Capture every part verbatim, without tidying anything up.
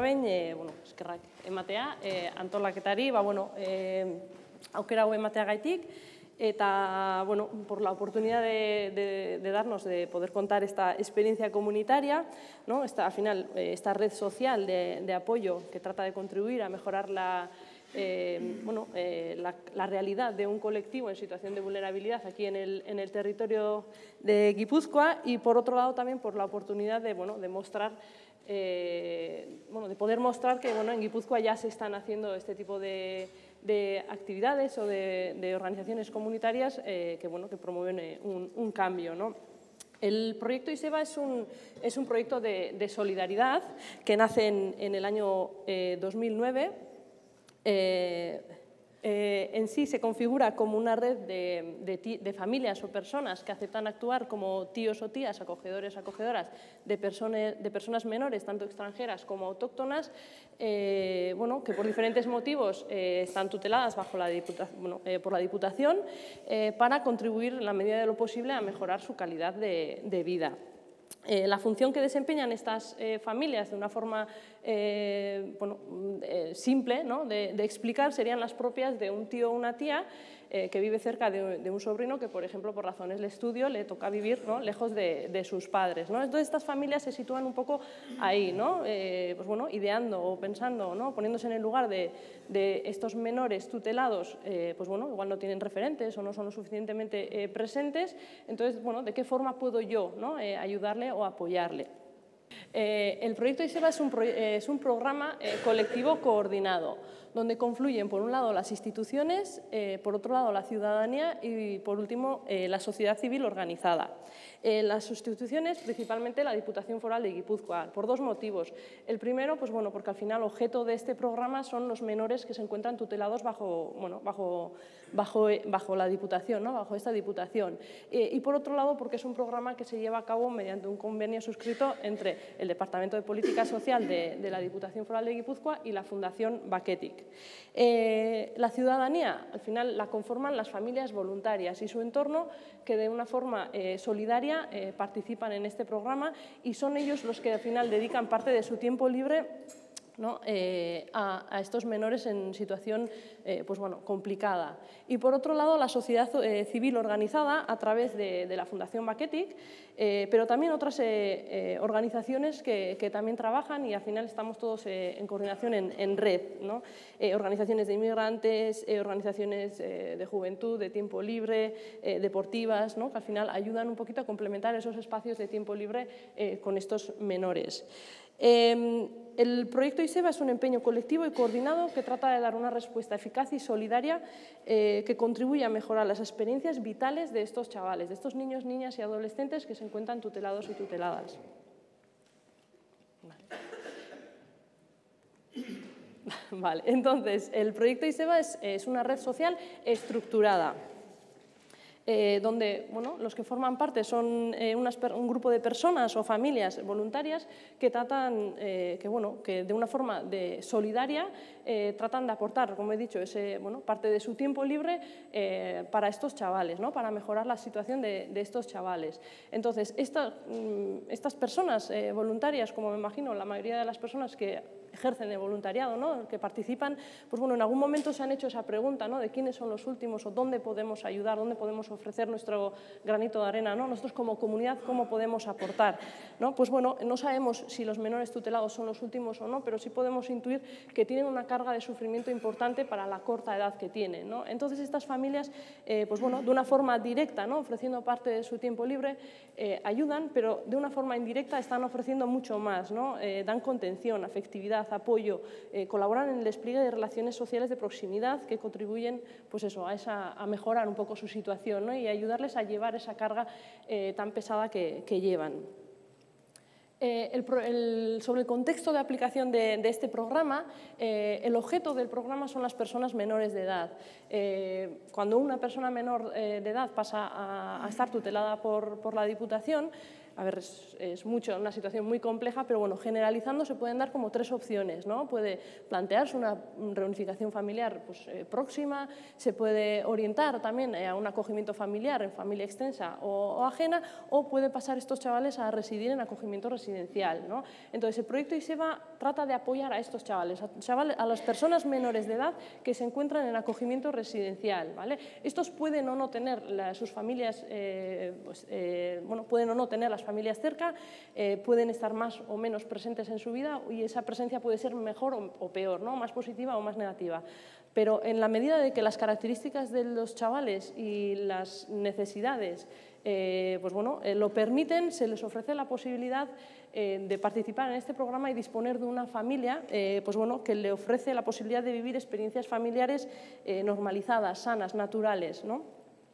behin, e, bueno, eskerrak ematea, e, antolaketari, ba, bueno, e, aukera hau emateagaitik, eta, bueno, por la oportunidad de, de, de darnos, de poder contar esta experiencia comunitaria, ¿no? Esta, al final, esta red social de, de apoyo que trata de contribuir a mejorar la, eh, bueno, eh, la, la realidad de un colectivo en situación de vulnerabilidad aquí en el, en el territorio de Guipúzcoa, y por otro lado también por la oportunidad de, bueno, de mostrar Eh, bueno, de poder mostrar que, bueno, en Guipúzcoa ya se están haciendo este tipo de, de actividades o de, de organizaciones comunitarias eh, que, bueno, que promueven eh, un, un cambio, ¿no? El proyecto ISEBA es un, es un proyecto de, de solidaridad que nace en, en el año eh, dos mil nueve. Eh, Eh, en sí se configura como una red de, de, de familias o personas que aceptan actuar como tíos o tías, acogedores o acogedoras de, persone, de personas menores, tanto extranjeras como autóctonas, eh, bueno, que por diferentes motivos eh, están tuteladas bajo la Diputación, bueno, eh, por la Diputación eh, para contribuir en la medida de lo posible a mejorar su calidad de, de vida. Eh, la función que desempeñan estas eh, familias de una forma eh, bueno, eh, simple, ¿no? de, de explicar serían las propias de un tío o una tía eh, que vive cerca de, de un sobrino que, por ejemplo, por razones de estudio le toca vivir, ¿no? lejos de, de sus padres, ¿no? Entonces, estas familias se sitúan un poco ahí, ¿no? Eh, pues, bueno, ideando o pensando, ¿no? poniéndose en el lugar de, de estos menores tutelados, eh, pues bueno, igual no tienen referentes o no son lo suficientemente eh, presentes. Entonces, bueno, ¿de qué forma puedo yo, ¿no? eh, ayudarle o apoyarle? Eh, el proyecto ISEBA es un, pro, eh, es un programa eh, colectivo coordinado, donde confluyen, por un lado, las instituciones, eh, por otro lado, la ciudadanía y, por último, eh, la sociedad civil organizada. Eh, las instituciones, principalmente la Diputación Foral de Guipúzcoa, por dos motivos. El primero, pues bueno, porque al final el objeto de este programa son los menores que se encuentran tutelados bajo, bueno, bajo, bajo, bajo la Diputación, ¿no? bajo esta Diputación. Eh, y por otro lado, porque es un programa que se lleva a cabo mediante un convenio suscrito entre el Departamento de Política Social de, de la Diputación Foral de Guipúzcoa y la Fundación Baketic. Eh, la ciudadanía, al final, la conforman las familias voluntarias y su entorno, que de una forma eh, solidaria eh, participan en este programa, y son ellos los que al final dedican parte de su tiempo libre, ¿no? eh, a, a estos menores en situación eh, pues bueno, complicada. Y por otro lado, la sociedad eh, civil organizada a través de, de la Fundación Baketic, eh, pero también otras eh, eh, organizaciones que, que también trabajan, y al final estamos todos eh, en coordinación en, en red, ¿no? eh, organizaciones de inmigrantes, eh, organizaciones eh, de juventud, de tiempo libre, eh, deportivas, ¿no? que al final ayudan un poquito a complementar esos espacios de tiempo libre eh, con estos menores. Eh, el proyecto ISEBA es un empeño colectivo y coordinado que trata de dar una respuesta eficaz y solidaria eh, que contribuya a mejorar las experiencias vitales de estos chavales, de estos niños, niñas y adolescentes que se encuentran tutelados y tuteladas. Vale, vale. Entonces, el proyecto ISEBA es, es una red social estructurada. Eh, donde bueno, los que forman parte son eh, unas, un grupo de personas o familias voluntarias que tratan, eh, que, bueno, que de una forma de solidaria eh, tratan de aportar, como he dicho, ese, bueno, parte de su tiempo libre eh, para estos chavales, ¿no? para mejorar la situación de, de estos chavales. Entonces, esta, estas personas eh, voluntarias, como me imagino la mayoría de las personas que ejercen el voluntariado, ¿no? que participan, pues bueno, en algún momento se han hecho esa pregunta, ¿no? de quiénes son los últimos o dónde podemos ayudar, dónde podemos ofrecer nuestro granito de arena, ¿no? nosotros como comunidad, ¿cómo podemos aportar? ¿no? Pues bueno, no sabemos si los menores tutelados son los últimos o no, pero sí podemos intuir que tienen una carga de sufrimiento importante para la corta edad que tienen, ¿no? Entonces, estas familias, eh, pues bueno, de una forma directa, ¿no? ofreciendo parte de su tiempo libre, eh, ayudan, pero de una forma indirecta están ofreciendo mucho más, ¿no? eh, dan contención, afectividad, apoyo, eh, colaboran en el despliegue de relaciones sociales de proximidad que contribuyen pues eso, a, esa, a mejorar un poco su situación, ¿no? y ayudarles a llevar esa carga eh, tan pesada que, que llevan. Eh, el, el, sobre el contexto de aplicación de, de este programa, eh, el objeto del programa son las personas menores de edad. Eh, cuando una persona menor eh, de edad pasa a, a estar tutelada por, por la Diputación, a ver, es, es mucho, una situación muy compleja, pero bueno, generalizando se pueden dar como tres opciones, ¿no? Puede plantearse una reunificación familiar pues, eh, próxima, se puede orientar también a un acogimiento familiar en familia extensa o, o ajena, o puede pasar estos chavales a residir en acogimiento residencial, ¿no? Entonces, el proyecto ISEBA trata de apoyar a estos chavales, a, chavales, a las personas menores de edad que se encuentran en acogimiento residencial, ¿vale? Estos pueden o no tener la, sus familias, eh, pues, eh, bueno, pueden o no tener las familias cerca, eh, pueden estar más o menos presentes en su vida y esa presencia puede ser mejor o, o peor, ¿no? Más positiva o más negativa. Pero en la medida de que las características de los chavales y las necesidades eh, pues bueno, eh, lo permiten, se les ofrece la posibilidad eh, de participar en este programa y disponer de una familia eh, pues bueno, que le ofrece la posibilidad de vivir experiencias familiares eh, normalizadas, sanas, naturales, ¿no?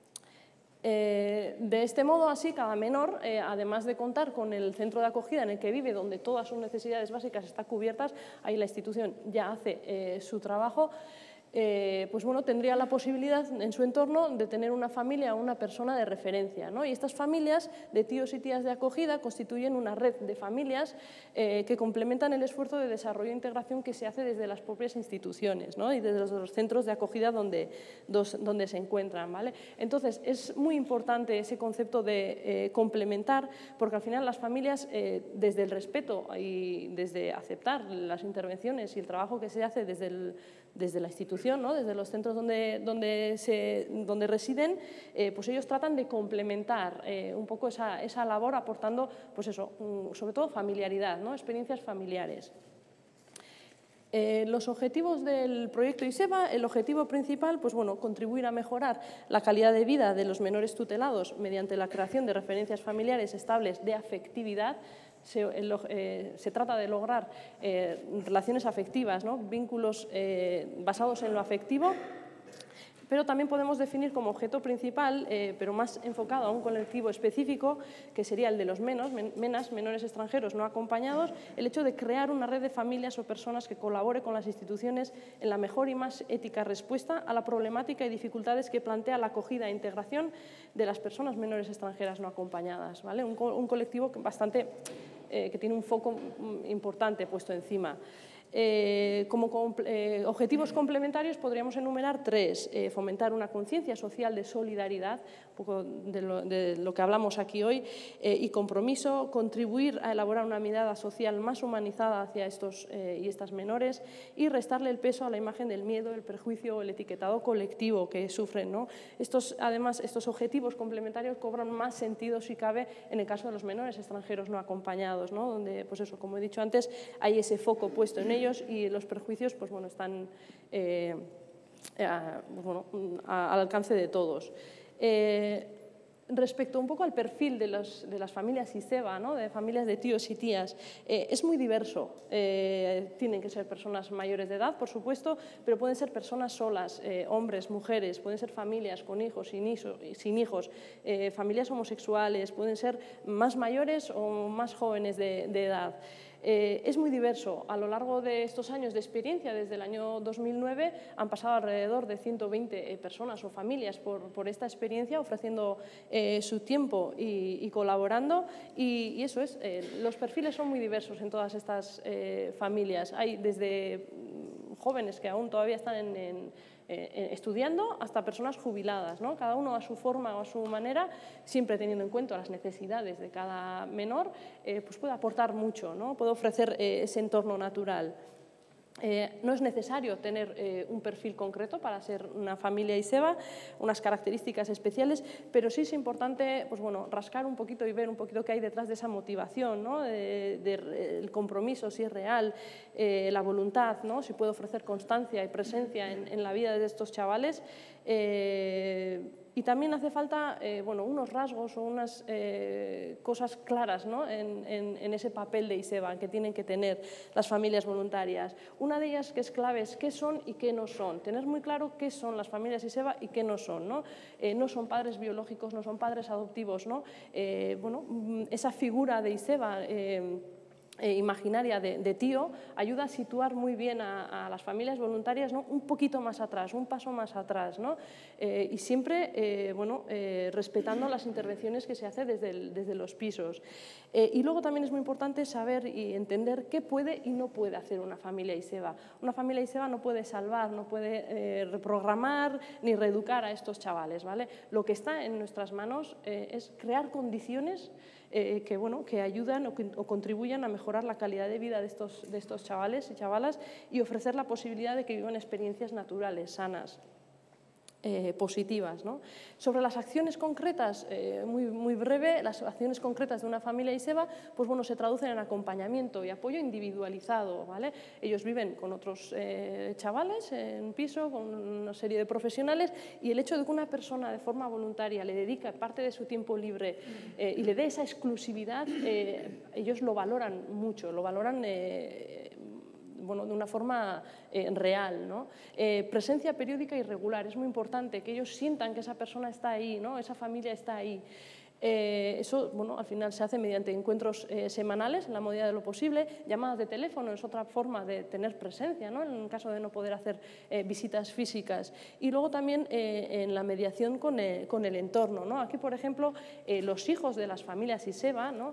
Eh, de este modo, así, cada menor, eh, además de contar con el centro de acogida en el que vive, donde todas sus necesidades básicas están cubiertas, ahí la institución ya hace eh, su trabajo, eh, pues bueno, tendría la posibilidad en su entorno de tener una familia o una persona de referencia, ¿no? Y estas familias de tíos y tías de acogida constituyen una red de familias eh, que complementan el esfuerzo de desarrollo e integración que se hace desde las propias instituciones, ¿no? Y desde los, los centros de acogida donde, dos, donde se encuentran, ¿vale? Entonces, es muy importante ese concepto de eh, complementar, porque al final las familias, eh, desde el respeto y desde aceptar las intervenciones y el trabajo que se hace desde, el, desde la institución, ¿no? Desde los centros donde, donde, se, donde residen, eh, pues ellos tratan de complementar eh, un poco esa, esa labor aportando, pues eso, sobre todo familiaridad, ¿no? Experiencias familiares. Eh, los objetivos del proyecto ISEBA, el objetivo principal, pues bueno, contribuir a mejorar la calidad de vida de los menores tutelados mediante la creación de referencias familiares estables de afectividad. Se, eh, se trata de lograr eh, relaciones afectivas, ¿no? Vínculos eh, basados en lo afectivo, pero también podemos definir como objeto principal, eh, pero más enfocado a un colectivo específico, que sería el de los menos, men, menas, menores extranjeros no acompañados, el hecho de crear una red de familias o personas que colabore con las instituciones en la mejor y más ética respuesta a la problemática y dificultades que plantea la acogida e integración de las personas menores extranjeras no acompañadas, ¿vale? Un, un colectivo que, bastante, eh, que tiene un foco importante puesto encima. Eh, como eh, objetivos complementarios podríamos enumerar tres. Eh, fomentar una conciencia social de solidaridad, un poco de lo, de lo que hablamos aquí hoy, eh, y compromiso, contribuir a elaborar una mirada social más humanizada hacia estos eh, y estas menores y restarle el peso a la imagen del miedo, el prejuicio o el etiquetado colectivo que sufren, ¿no? Estos, además, estos objetivos complementarios cobran más sentido, si cabe, en el caso de los menores extranjeros no acompañados, ¿no? Donde, pues eso, como he dicho antes, hay ese foco puesto en ellos y los perjuicios pues bueno, están eh, a, pues bueno, a, al alcance de todos. Eh, respecto un poco al perfil de, los, de las familias ISEBA, ¿no? De familias de tíos y tías, eh, es muy diverso. Eh, tienen que ser personas mayores de edad, por supuesto, pero pueden ser personas solas, eh, hombres, mujeres, pueden ser familias con hijos, sin, hiso, sin hijos, eh, familias homosexuales, pueden ser más mayores o más jóvenes de, de edad. Eh, es muy diverso. A lo largo de estos años de experiencia, desde el año dos mil nueve, han pasado alrededor de ciento veinte eh, personas o familias por, por esta experiencia, ofreciendo eh, su tiempo y, y colaborando. Y, y eso es, eh, los perfiles son muy diversos en todas estas eh, familias. Hay desde jóvenes que aún todavía están en, en Eh, estudiando hasta personas jubiladas, ¿no? Cada uno a su forma o a su manera, siempre teniendo en cuenta las necesidades de cada menor, eh, pues puede aportar mucho, ¿no? Puede ofrecer eh, ese entorno natural. Eh, no es necesario tener eh, un perfil concreto para ser una familia ISEBA, unas características especiales, pero sí es importante pues bueno, rascar un poquito y ver un poquito qué hay detrás de esa motivación, ¿no? de, de, de, el compromiso, si es real, eh, la voluntad, ¿no? Si puede ofrecer constancia y presencia en, en la vida de estos chavales. Eh, Y también hace falta eh, bueno, unos rasgos o unas eh, cosas claras, ¿no? en, en, en ese papel de ISEBA que tienen que tener las familias voluntarias. Una de ellas que es clave es qué son y qué no son. Tener muy claro qué son las familias ISEBA y qué no son. No, eh, no son padres biológicos, no son padres adoptivos. ¿no? Eh, bueno, esa figura de ISEBA eh, Eh, imaginaria de, de tío ayuda a situar muy bien a, a las familias voluntarias, ¿no? Un poquito más atrás, un paso más atrás, ¿no? Eh, y siempre eh, bueno, eh, respetando las intervenciones que se hacen desde, el, desde los pisos. Eh, y luego también es muy importante saber y entender qué puede y no puede hacer una familia ISEBA. Una familia ISEBA no puede salvar, no puede eh, reprogramar ni reeducar a estos chavales, ¿vale? Lo que está en nuestras manos eh, es crear condiciones Eh, que, bueno, que ayudan o, que, o contribuyan a mejorar la calidad de vida de estos, de estos chavales y chavalas y ofrecer la posibilidad de que vivan experiencias naturales, sanas. Eh, positivas, ¿no? Sobre las acciones concretas, eh, muy, muy breve, las acciones concretas de una familia ISEBA, pues bueno, se traducen en acompañamiento y apoyo individualizado, ¿vale? Ellos viven con otros eh, chavales en un piso, con una serie de profesionales, y el hecho de que una persona de forma voluntaria le dedica parte de su tiempo libre eh, y le dé esa exclusividad, eh, ellos lo valoran mucho, lo valoran eh, bueno, de una forma eh, real, ¿no? Eh, presencia periódica y regular, es muy importante que ellos sientan que esa persona está ahí, ¿no? Esa familia está ahí. Eh, eso, bueno, al final se hace mediante encuentros eh, semanales, en la medida de lo posible. Llamadas de teléfono es otra forma de tener presencia, ¿no? En caso de no poder hacer eh, visitas físicas. Y luego también eh, en la mediación con el, con el entorno, ¿no? Aquí, por ejemplo, eh, los hijos de las familias ISEBA, ¿no?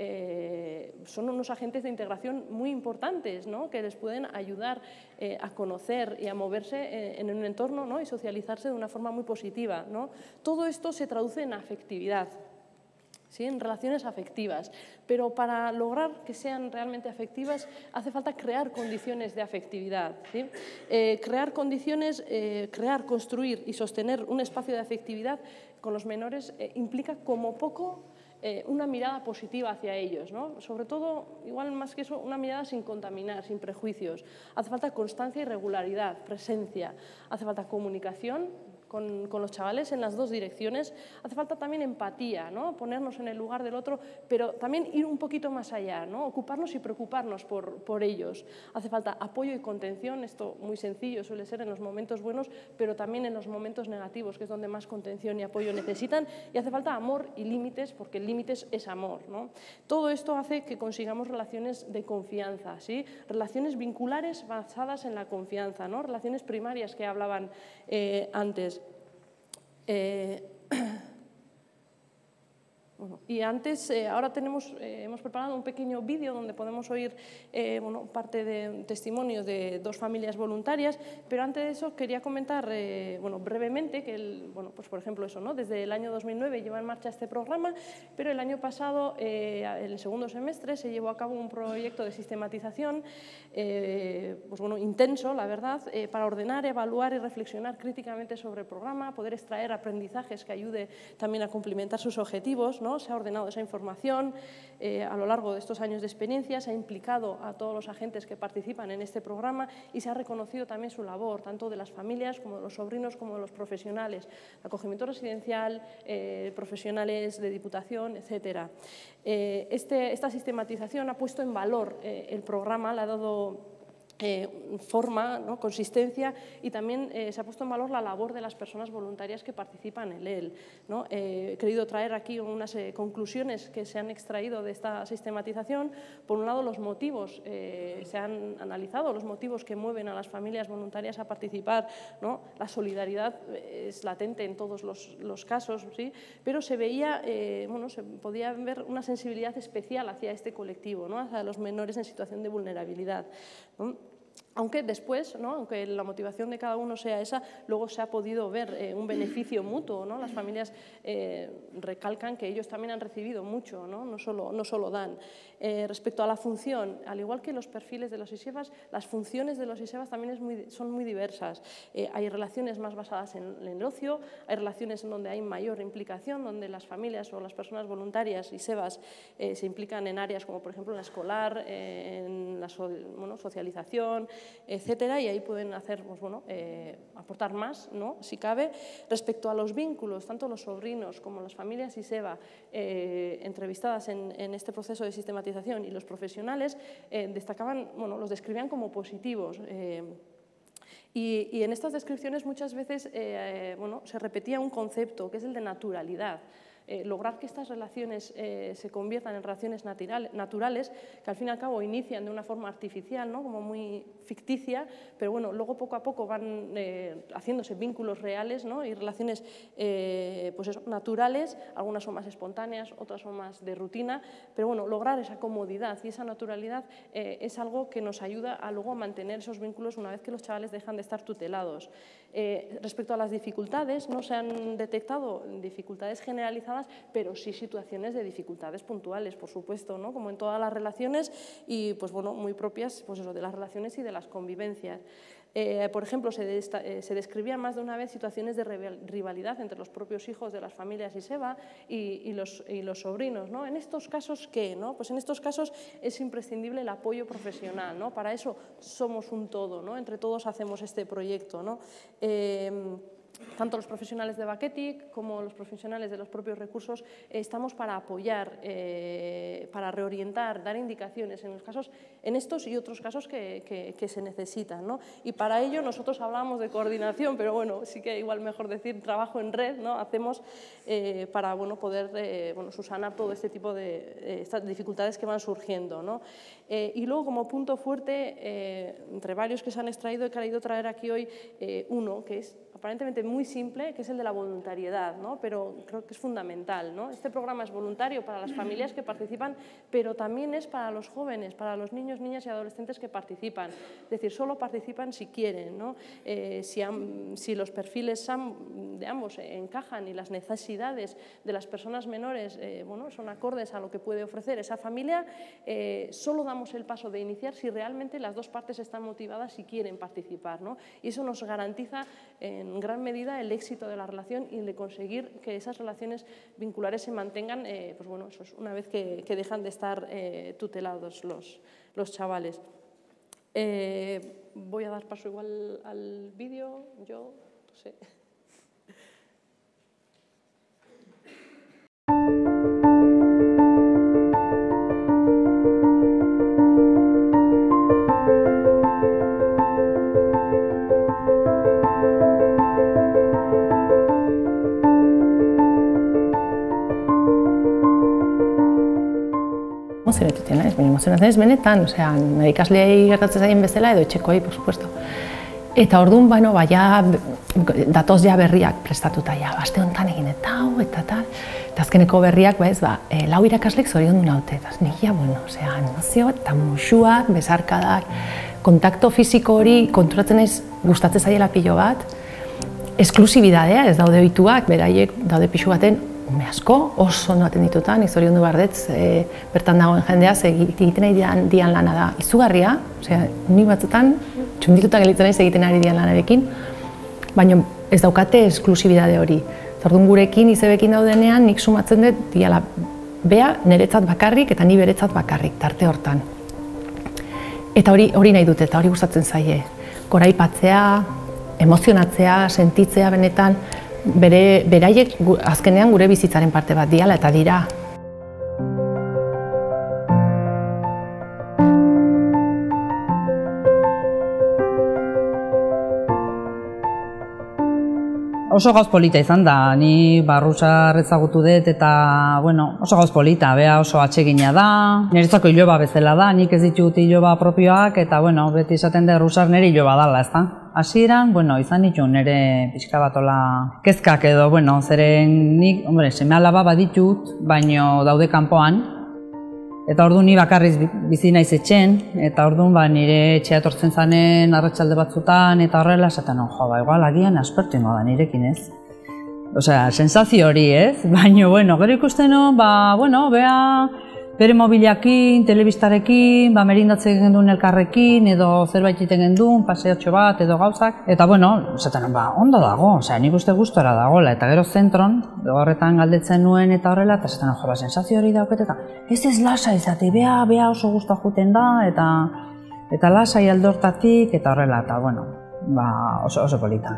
eh, son unos agentes de integración muy importantes, ¿no? Que les pueden ayudar eh, a conocer y a moverse eh, en un entorno, ¿no? Y socializarse de una forma muy positiva, ¿no? Todo esto se traduce en afectividad. ¿Sí? En relaciones afectivas, pero para lograr que sean realmente afectivas hace falta crear condiciones de afectividad. ¿Sí? Eh, crear condiciones, eh, crear, construir y sostener un espacio de afectividad con los menores eh, implica como poco eh, una mirada positiva hacia ellos, ¿no? Sobre todo, igual más que eso, una mirada sin contaminar, sin prejuicios. Hace falta constancia y regularidad, presencia, hace falta comunicación Con, con los chavales en las dos direcciones. Hace falta también empatía, ¿no? Ponernos en el lugar del otro, pero también ir un poquito más allá, ¿no? Ocuparnos y preocuparnos por, por ellos. Hace falta apoyo y contención, esto muy sencillo suele ser en los momentos buenos, pero también en los momentos negativos, que es donde más contención y apoyo necesitan, y hace falta amor y límites, porque el límites es amor, ¿no? Todo esto hace que consigamos relaciones de confianza, ¿sí? Relaciones vinculares basadas en la confianza, ¿no? Relaciones primarias que hablaban eh, antes. Eh, bueno, y antes, eh, ahora tenemos, eh, hemos preparado un pequeño vídeo donde podemos oír eh, bueno, parte de un testimonio de dos familias voluntarias, pero antes de eso quería comentar eh, bueno, brevemente que, el, bueno, pues por ejemplo eso, ¿no? Desde el año dos mil nueve lleva en marcha este programa, pero el año pasado, eh, en el segundo semestre, se llevó a cabo un proyecto de sistematización eh, pues bueno, intenso, la verdad, eh, para ordenar, evaluar y reflexionar críticamente sobre el programa, poder extraer aprendizajes que ayude también a cumplimentar sus objetivos, ¿no? Se ha ordenado esa información eh, a lo largo de estos años de experiencia, se ha implicado a todos los agentes que participan en este programa y se ha reconocido también su labor, tanto de las familias como de los sobrinos como de los profesionales, acogimiento residencial, eh, profesionales de diputación, etcétera. Eh, este, esta sistematización ha puesto en valor eh, el programa, le ha dado Eh, forma, ¿no? Consistencia, y también eh, se ha puesto en valor la labor de las personas voluntarias que participan en él, ¿no? Eh, he querido traer aquí unas eh, conclusiones que se han extraído de esta sistematización. Por un lado, los motivos, eh, se han analizado los motivos que mueven a las familias voluntarias a participar, ¿no? La solidaridad es latente en todos los, los casos, ¿sí? Pero se veía, eh, bueno, se podía ver una sensibilidad especial hacia este colectivo, ¿no? Hacia los menores en situación de vulnerabilidad, ¿no? Aunque después, ¿no? Aunque la motivación de cada uno sea esa, luego se ha podido ver eh, un beneficio mutuo, ¿no? Las familias eh, recalcan que ellos también han recibido mucho, ¿no? No solo, no solo dan. Eh, respecto a la función, al igual que los perfiles de los ISEBAs, las funciones de los ISEBAs también es muy, son muy diversas. Eh, hay relaciones más basadas en, en el ocio, hay relaciones en donde hay mayor implicación, donde las familias o las personas voluntarias ISEBAs eh, se implican en áreas como, por ejemplo, en la escolar, eh, en la so, bueno, socialización, etcétera, y ahí pueden hacer, pues, bueno, eh, aportar más, ¿no? Si cabe. Respecto a los vínculos, tanto los sobrinos como las familias ISEBA eh, entrevistadas en, en este proceso de sistematización y los profesionales eh, destacaban, bueno, los describían como positivos. Eh, y, y en estas descripciones muchas veces eh, bueno, se repetía un concepto que es el de naturalidad. Eh, lograr que estas relaciones eh, se conviertan en relaciones natural, naturales, que al fin y al cabo inician de una forma artificial, ¿no? Como muy ficticia, pero bueno, luego poco a poco van eh, haciéndose vínculos reales, ¿no? Y relaciones eh, pues eso, naturales, algunas son más espontáneas, otras son más de rutina, pero bueno, lograr esa comodidad y esa naturalidad eh, es algo que nos ayuda a luego mantener esos vínculos una vez que los chavales dejan de estar tutelados. Eh, respecto a las dificultades, no se han detectado dificultades generalizadas, pero sí situaciones de dificultades puntuales, por supuesto, ¿no? Como en todas las relaciones y pues bueno, muy propias pues eso, de las relaciones y de las convivencias. Eh, por ejemplo, se, de esta, eh, se describían más de una vez situaciones de rivalidad entre los propios hijos de las familias Iseva y, y, los, y los sobrinos, ¿no? En estos casos, ¿qué? ¿No? Pues en estos casos es imprescindible el apoyo profesional, ¿no? Para eso somos un todo, ¿no? Entre todos hacemos este proyecto, ¿no? Eh, Tanto los profesionales de Baketik como los profesionales de los propios recursos eh, estamos para apoyar, eh, para reorientar, dar indicaciones en, los casos, en estos y otros casos que, que, que se necesitan, ¿no? Y para ello nosotros hablamos de coordinación, pero bueno, sí que igual mejor decir trabajo en red, ¿no? Hacemos eh, para bueno, poder eh, bueno, subsanar todo este tipo de eh, estas dificultades que van surgiendo, ¿no? Eh, y luego como punto fuerte, eh, entre varios que se han extraído, he querido traer aquí hoy eh, uno que es aparentemente muy simple, que es el de la voluntariedad, ¿no? Pero creo que es fundamental, ¿no? Este programa es voluntario para las familias que participan, pero también es para los jóvenes, para los niños, niñas y adolescentes que participan. Es decir, solo participan si quieren, ¿no? Eh, si, han, si los perfiles de ambos encajan y las necesidades de las personas menores eh, bueno, son acordes a lo que puede ofrecer esa familia, eh, solo damos el paso de iniciar si realmente las dos partes están motivadas y quieren participar, ¿no? Y eso nos garantiza en gran medida el éxito de la relación y de conseguir que esas relaciones vinculares se mantengan, eh, pues bueno, eso es una vez que, que dejan de estar eh, tutelados los, los chavales. Eh, voy a dar paso igual al vídeo, yo no sé. Emozionetutzen naiz, baina emozionatzen ez benetan, osea, nire ikasleei gertatzen zaien bezala edo etxekoi, por supuesto. Eta orduan, bueno, ba, ja, datoz ja berriak prestatuta, ja, aste honetan egin eta hau, eta tal. Eta azkeneko berriak, ba ez, ba, e, lau irakaslek zorion du naute, eta nik, ja, bueno, osea, emozio, eta musuak, besarkadak, kontakto fisiko hori konturatzen naiz gustatzen zaiela pilo bat, esklusibidadea, ez daude ohituak, beraiek daude pixu baten, ume asko, oso ondo aten ditutan, izorion du bardetz, e, bertan dagoen jendea, egiten ari dian, dian lana da izugarria, osea, nik batzutan, txundituta gelitzen naiz egiten ari dian lanarekin, baina ez daukate esklusibidade hori. Orduan gurekin, izebekin daudenean, nik sumatzen dut, diala, bea niretzat bakarrik eta ni beretzat bakarrik, tarte hortan. Eta hori, hori nahi dute, eta hori gustatzen zaie. Goraipatzea, emozionatzea, sentitzea benetan, bere, beraiek azkenean gure bizitzaren parte bat diala eta dira. Oso gauz polita izan da, ni Barrusar ezagutu dut eta, bueno, oso gauz polita, bea oso atsegina da, niretzako iloba bezala da, nik ez ditut iloba propioak eta, bueno, beti esaten da Barrusar nire iloba dala, ez da? Hasieran, bueno, izan ditu nire pixka batola kezkak edo, bueno, zeren nik, hombre, seme alaba baditut, baino daude kanpoan, eta orduan ni bakarriz bizi naiz etxen, eta orduan ba, nire etxea etortzen zanen arratsalde batzutan, eta horrela esaten, jo, ba, igual agian aspertu ingo da nirekin, ez? Osea, sensazio hori, ez? Baina, bueno, gero ikusten, ba, bueno, bea, bere mobilakin, telebistarekin, ba, merindatzen genduen elkarrekin, edo zerbait egiten genduen, paseotxo bat, edo gauzak. Eta, bueno, esaten, ba, ondo dago, osea, nik uste gustora dagoela, eta gero zentron, horretan galdetzen nuen eta horrela, eta esaten, jo, ba, sensazio hori dauket, eta ez ez lasa izate, bea, bea oso guztua juten da, eta eta lasai aldortatik, eta horrela, eta, bueno, ba, oso, oso polita.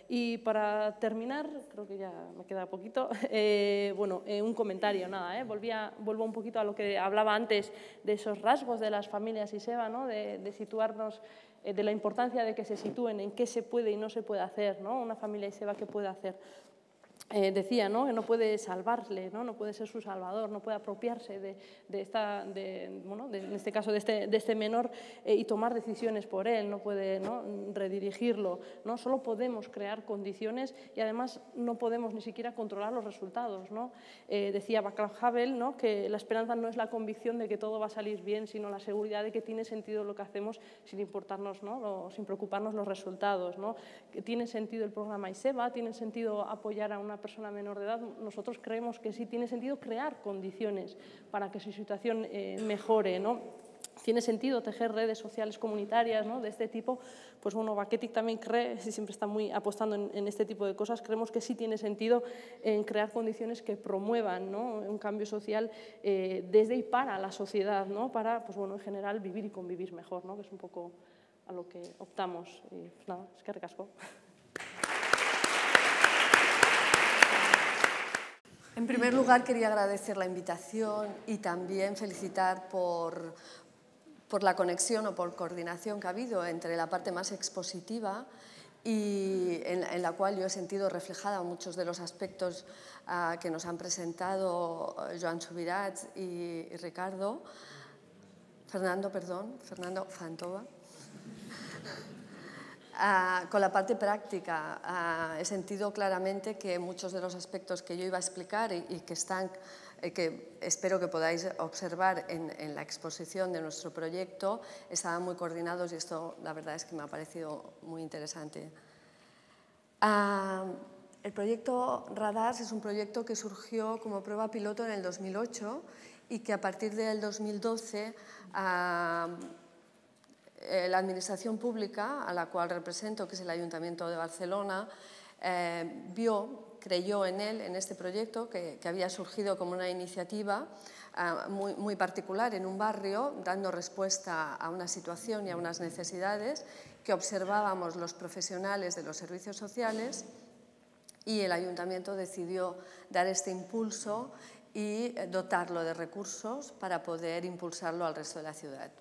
Y para terminar, creo que ya me queda poquito, eh, bueno, eh, un comentario, nada, eh, volvía, vuelvo un poquito a lo que hablaba antes de esos rasgos de las familias ISEBA, ¿no? de, de situarnos, eh, de la importancia de que se sitúen en qué se puede y no se puede hacer, ¿no? Una familia ISEBA, ¿qué puede hacer? Eh, decía, ¿no? que no puede salvarle, ¿no? no puede ser su salvador, no puede apropiarse de, de esta, de, bueno, de, en este caso de este, de este menor eh, y tomar decisiones por él, no puede, ¿no? redirigirlo, ¿no? Solo podemos crear condiciones y además no podemos ni siquiera controlar los resultados, ¿no? Eh, decía Václav Havel, ¿no? que la esperanza no es la convicción de que todo va a salir bien, sino la seguridad de que tiene sentido lo que hacemos sin importarnos, ¿no? Lo, sin preocuparnos los resultados, ¿no? Que tiene sentido el programa ISEBA, tiene sentido apoyar a una persona menor de edad. Nosotros creemos que sí tiene sentido crear condiciones para que su situación eh, mejore, ¿no? Tiene sentido tejer redes sociales comunitarias, ¿no? de este tipo. Pues bueno, Baketic también cree, siempre está muy apostando en, en este tipo de cosas, creemos que sí tiene sentido en crear condiciones que promuevan, ¿no? un cambio social eh, desde y para la sociedad, ¿no? para, pues bueno, en general vivir y convivir mejor, ¿no? que es un poco a lo que optamos. Y pues nada, es que recasco. En primer lugar, quería agradecer la invitación y también felicitar por, por la conexión o por coordinación que ha habido entre la parte más expositiva y en, en la cual yo he sentido reflejada muchos de los aspectos uh, que nos han presentado Joan Subirats y, y Ricardo, Fernando, perdón, Fernando Fantova. Uh, con la parte práctica, uh, he sentido claramente que muchos de los aspectos que yo iba a explicar y, y que, están, eh, que espero que podáis observar en, en la exposición de nuestro proyecto estaban muy coordinados y esto la verdad es que me ha parecido muy interesante. Uh, el proyecto Radars es un proyecto que surgió como prueba piloto en el dos mil ocho y que a partir del dos mil doce uh, la Administración Pública, a la cual represento, que es el Ayuntamiento de Barcelona, eh, vio, creyó en él, en este proyecto, que, que había surgido como una iniciativa eh, muy, muy particular en un barrio, dando respuesta a una situación y a unas necesidades que observábamos los profesionales de los servicios sociales, y el Ayuntamiento decidió dar este impulso y dotarlo de recursos para poder impulsarlo al resto de la ciudad.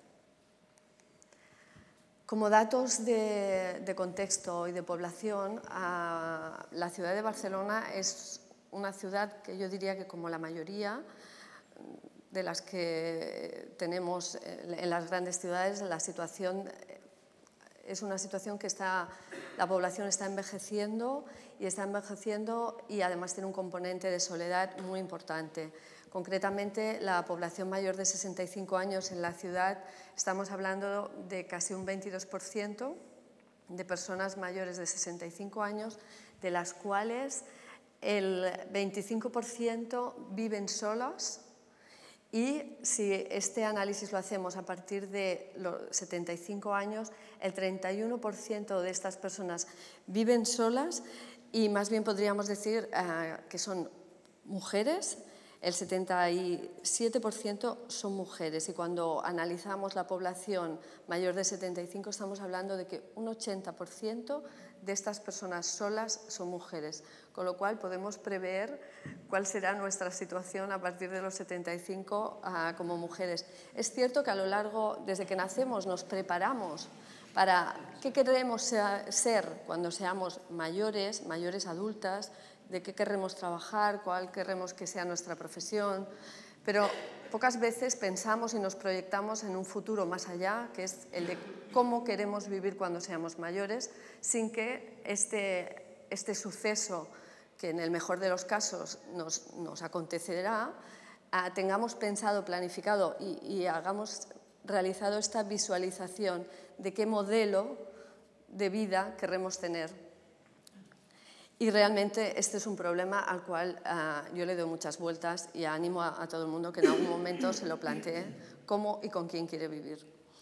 Como datos de, de contexto y de población, uh, la ciudad de Barcelona es una ciudad que yo diría que como la mayoría de las que tenemos en las grandes ciudades, la situación es una situación que está, la población está envejeciendo y está envejeciendo y además tiene un componente de soledad muy importante. Concretamente, la población mayor de sesenta y cinco años en la ciudad, estamos hablando de casi un veintidós por ciento de personas mayores de sesenta y cinco años, de las cuales el veinticinco por ciento viven solas, y si este análisis lo hacemos a partir de los setenta y cinco años, el treinta y uno por ciento de estas personas viven solas y más bien podríamos decir uh, que son mujeres. El setenta y siete por ciento son mujeres y cuando analizamos la población mayor de setenta y cinco estamos hablando de que un ochenta por ciento de estas personas solas son mujeres, con lo cual podemos prever cuál será nuestra situación a partir de los setenta y cinco uh, como mujeres. Es cierto que a lo largo, desde que nacemos, nos preparamos para qué queremos ser cuando seamos mayores, mayores adultas, de qué queremos trabajar, cuál queremos que sea nuestra profesión, pero pocas veces pensamos y nos proyectamos en un futuro más allá, que es el de cómo queremos vivir cuando seamos mayores, sin que este, este suceso, que en el mejor de los casos nos, nos acontecerá, uh, tengamos pensado, planificado y, y hagamos realizado esta visualización de qué modelo de vida queremos tener. Y realmente este es un problema al cual uh, yo le doy muchas vueltas y animo a, a todo el mundo que en algún momento se lo plantee cómo y con quién quiere vivir.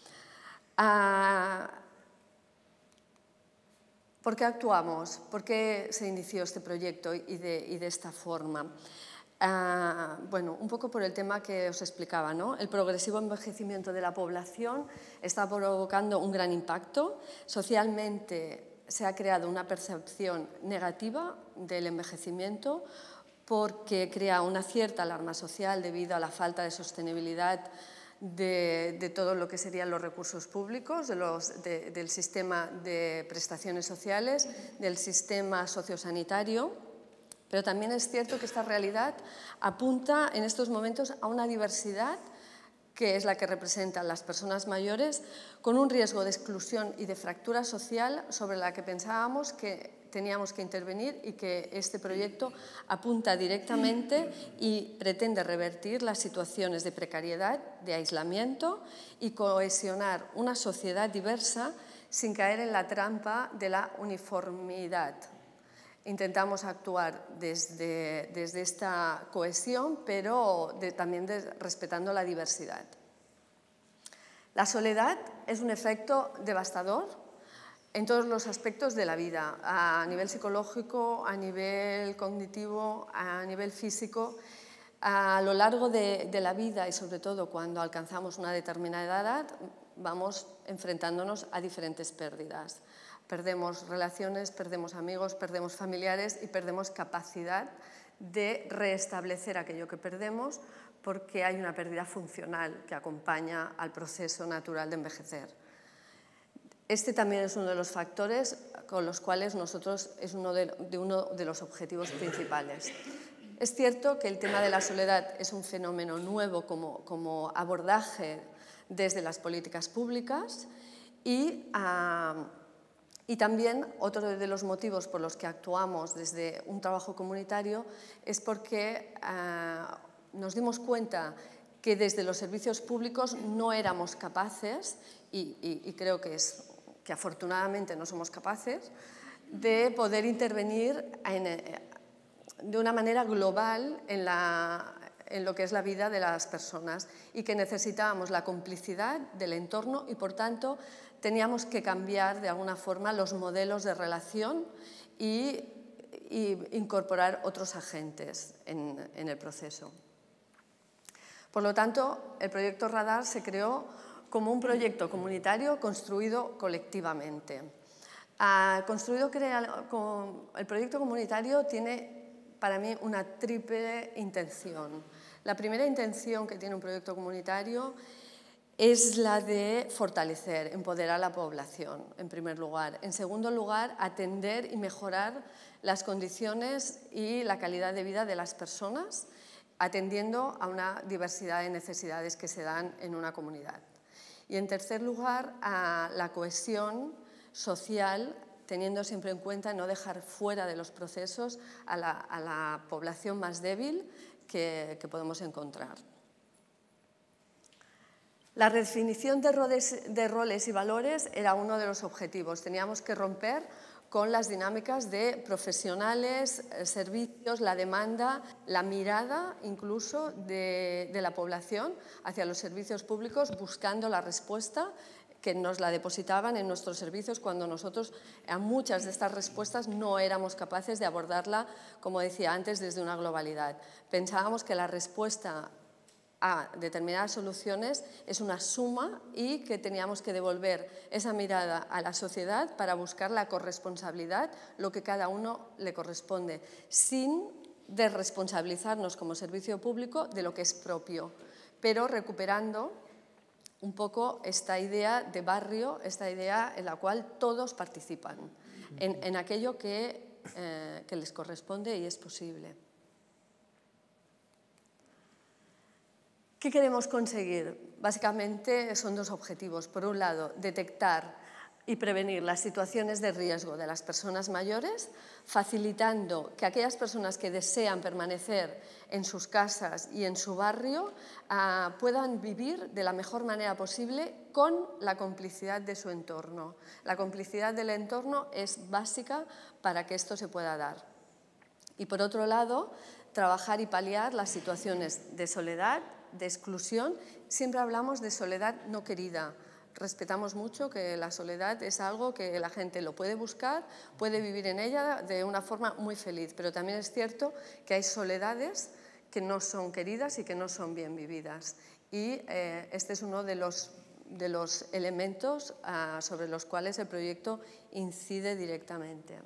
Uh, ¿Por qué actuamos? ¿Por qué se inició este proyecto y de, y de esta forma? Uh, bueno, un poco por el tema que os explicaba, ¿no? El progresivo envejecimiento de la población está provocando un gran impacto. Socialmente se ha creado una percepción negativa del envejecimiento porque crea una cierta alarma social debido a la falta de sostenibilidad de, de todo lo que serían los recursos públicos, de los, de, del sistema de prestaciones sociales, del sistema sociosanitario. Pero también es cierto que esta realidad apunta en estos momentos a una diversidad que es la que representan las personas mayores, con un riesgo de exclusión y de fractura social sobre la que pensábamos que teníamos que intervenir y que este proyecto apunta directamente y pretende revertir las situaciones de precariedad, de aislamiento y cohesionar una sociedad diversa sin caer en la trampa de la uniformidad. Intentamos actuar desde, desde esta cohesión, pero de, también de, respetando la diversidad. La soledad es un efecto devastador en todos los aspectos de la vida, a nivel psicológico, a nivel cognitivo, a nivel físico. A lo largo de, de la vida y sobre todo cuando alcanzamos una determinada edad, vamos enfrentándonos a diferentes pérdidas. Perdemos relaciones, perdemos amigos, perdemos familiares y perdemos capacidad de restablecer aquello que perdemos porque hay una pérdida funcional que acompaña al proceso natural de envejecer. Este también es uno de los factores con los cuales nosotros es uno de, de uno de los objetivos principales. Es cierto que el tema de la soledad es un fenómeno nuevo como, como abordaje desde las políticas públicas y, uh, y también otro de los motivos por los que actuamos desde un trabajo comunitario es porque uh, nos dimos cuenta que desde los servicios públicos no éramos capaces, y, y, y creo que es que afortunadamente no somos capaces, de poder intervenir en, de una manera global en, la, en lo que es la vida de las personas y que necesitábamos la complicidad del entorno y, por tanto, teníamos que cambiar de alguna forma los modelos de relación y, y incorporar otros agentes en, en el proceso. Por lo tanto, el proyecto Radar se creó como un proyecto comunitario construido colectivamente. Uh, construido crea, con, el proyecto comunitario tiene para mí una triple intención. La primera intención que tiene un proyecto comunitario es la de fortalecer, empoderar a la población, en primer lugar. En segundo lugar, atender y mejorar las condiciones y la calidad de vida de las personas, atendiendo a una diversidad de necesidades que se dan en una comunidad. Y en tercer lugar, a la cohesión social, teniendo siempre en cuenta no dejar fuera de los procesos a la, a la población más débil que, que podemos encontrar. La redefinición de roles, de roles y valores era uno de los objetivos. Teníamos que romper con las dinámicas de profesionales, servicios, la demanda, la mirada incluso de, de la población hacia los servicios públicos, buscando la respuesta que nos la depositaban en nuestros servicios cuando nosotros a muchas de estas respuestas no éramos capaces de abordarla, como decía antes, desde una globalidad. Pensábamos que la respuesta a determinadas soluciones es una suma y que teníamos que devolver esa mirada a la sociedad para buscar la corresponsabilidad, lo que cada uno le corresponde, sin desresponsabilizarnos como servicio público de lo que es propio, pero recuperando un poco esta idea de barrio, esta idea en la cual todos participan en, en aquello que, eh, que les corresponde y es posible. ¿Qué queremos conseguir? Básicamente son dos objetivos. Por un lado, detectar y prevenir las situaciones de riesgo de las personas mayores, facilitando que aquellas personas que desean permanecer en sus casas y en su barrio uh, puedan vivir de la mejor manera posible con la complicidad de su entorno. La complicidad del entorno es básica para que esto se pueda dar. Y por otro lado, trabajar y paliar las situaciones de soledad, de exclusión. Siempre hablamos de soledad no querida. Respetamos mucho que la soledad es algo que la gente lo puede buscar, puede vivir en ella de una forma muy feliz, pero también es cierto que hay soledades que no son queridas y que no son bien vividas. Y eh, este es uno de los de los elementos uh, sobre los cuales el proyecto incide directamente.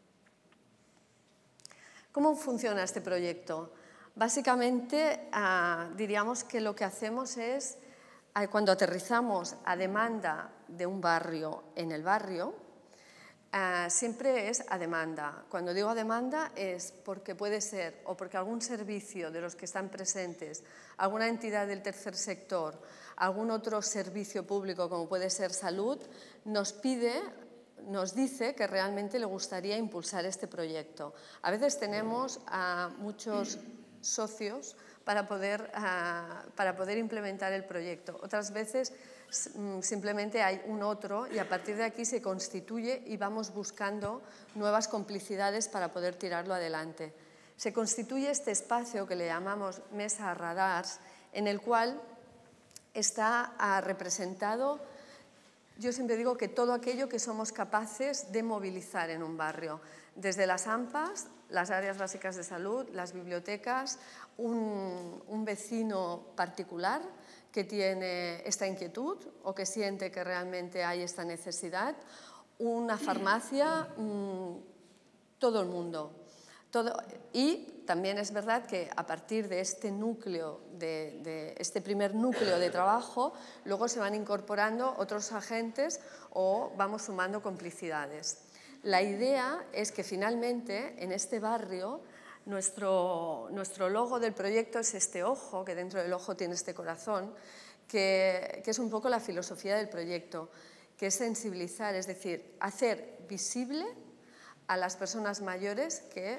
¿Cómo funciona este proyecto? Básicamente, uh, diríamos que lo que hacemos es, uh, cuando aterrizamos a demanda de un barrio en el barrio, Uh, siempre es a demanda. Cuando digo a demanda es porque puede ser o porque algún servicio de los que están presentes, alguna entidad del tercer sector, algún otro servicio público como puede ser salud, nos pide, nos dice que realmente le gustaría impulsar este proyecto. A veces tenemos a muchos socios para poder, uh, para poder implementar el proyecto. Otras veces simplemente hay un otro y a partir de aquí se constituye y vamos buscando nuevas complicidades para poder tirarlo adelante. Se constituye este espacio que le llamamos mesa radars, en el cual está representado, yo siempre digo que todo aquello que somos capaces de movilizar en un barrio, desde las A M P As, las áreas básicas de salud, las bibliotecas, un, un vecino particular que tiene esta inquietud o que siente que realmente hay esta necesidad, una farmacia, mmm, todo el mundo. Todo, y también es verdad que a partir de este núcleo, de, de este primer núcleo de trabajo, luego se van incorporando otros agentes o vamos sumando complicidades. La idea es que finalmente en este barrio Nuestro, nuestro logo del proyecto es este ojo, que dentro del ojo tiene este corazón, que, que es un poco la filosofía del proyecto, que es sensibilizar, es decir, hacer visible a las personas mayores que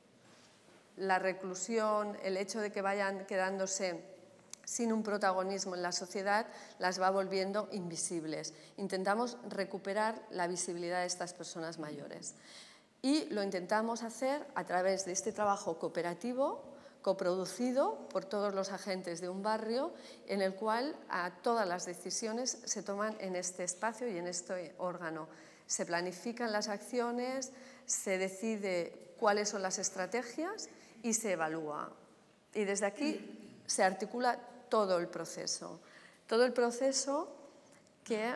la reclusión, el hecho de que vayan quedándose sin un protagonismo en la sociedad, las va volviendo invisibles. Intentamos recuperar la visibilidad de estas personas mayores. Y lo intentamos hacer a través de este trabajo cooperativo, coproducido por todos los agentes de un barrio, en el cual a todas las decisiones se toman en este espacio y en este órgano. Se planifican las acciones, se decide cuáles son las estrategias y se evalúa. Y desde aquí se articula todo el proceso. Todo el proceso que...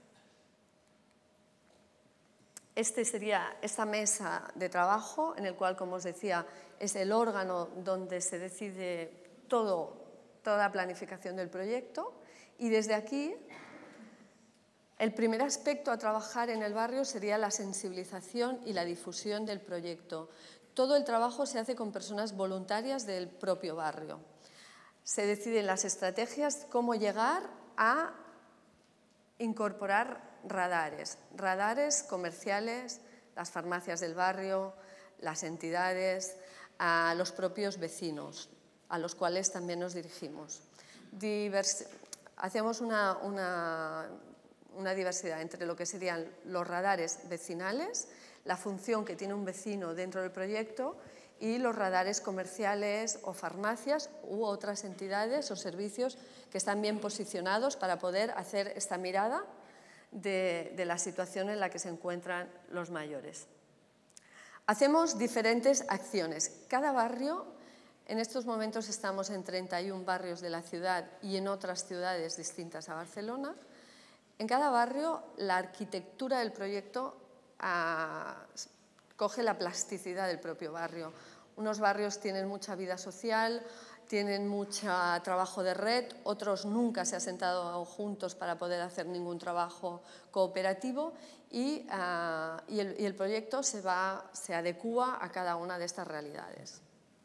Este sería esta mesa de trabajo, en el cual, como os decía, es el órgano donde se decide todo, toda la planificación del proyecto. Y desde aquí, el primer aspecto a trabajar en el barrio sería la sensibilización y la difusión del proyecto. Todo el trabajo se hace con personas voluntarias del propio barrio. Se deciden las estrategias, cómo llegar a incorporar radares, radares comerciales, las farmacias del barrio, las entidades, a los propios vecinos, a los cuales también nos dirigimos. Divers- hacemos una, una, una diversidad entre lo que serían los radares vecinales, la función que tiene un vecino dentro del proyecto y los radares comerciales o farmacias u otras entidades o servicios que están bien posicionados para poder hacer esta mirada De, de la situación en la que se encuentran los mayores. Hacemos diferentes acciones. Cada barrio, en estos momentos estamos en treinta y un barrios de la ciudad y en otras ciudades distintas a Barcelona. En cada barrio la arquitectura del proyecto ah, coge la plasticidad del propio barrio. Unos barrios tienen mucha vida social, tienen mucho trabajo de red, otros nunca se han sentado juntos para poder hacer ningún trabajo cooperativo y, uh, y, el, y el proyecto se, va, se adecúa a cada una de estas realidades.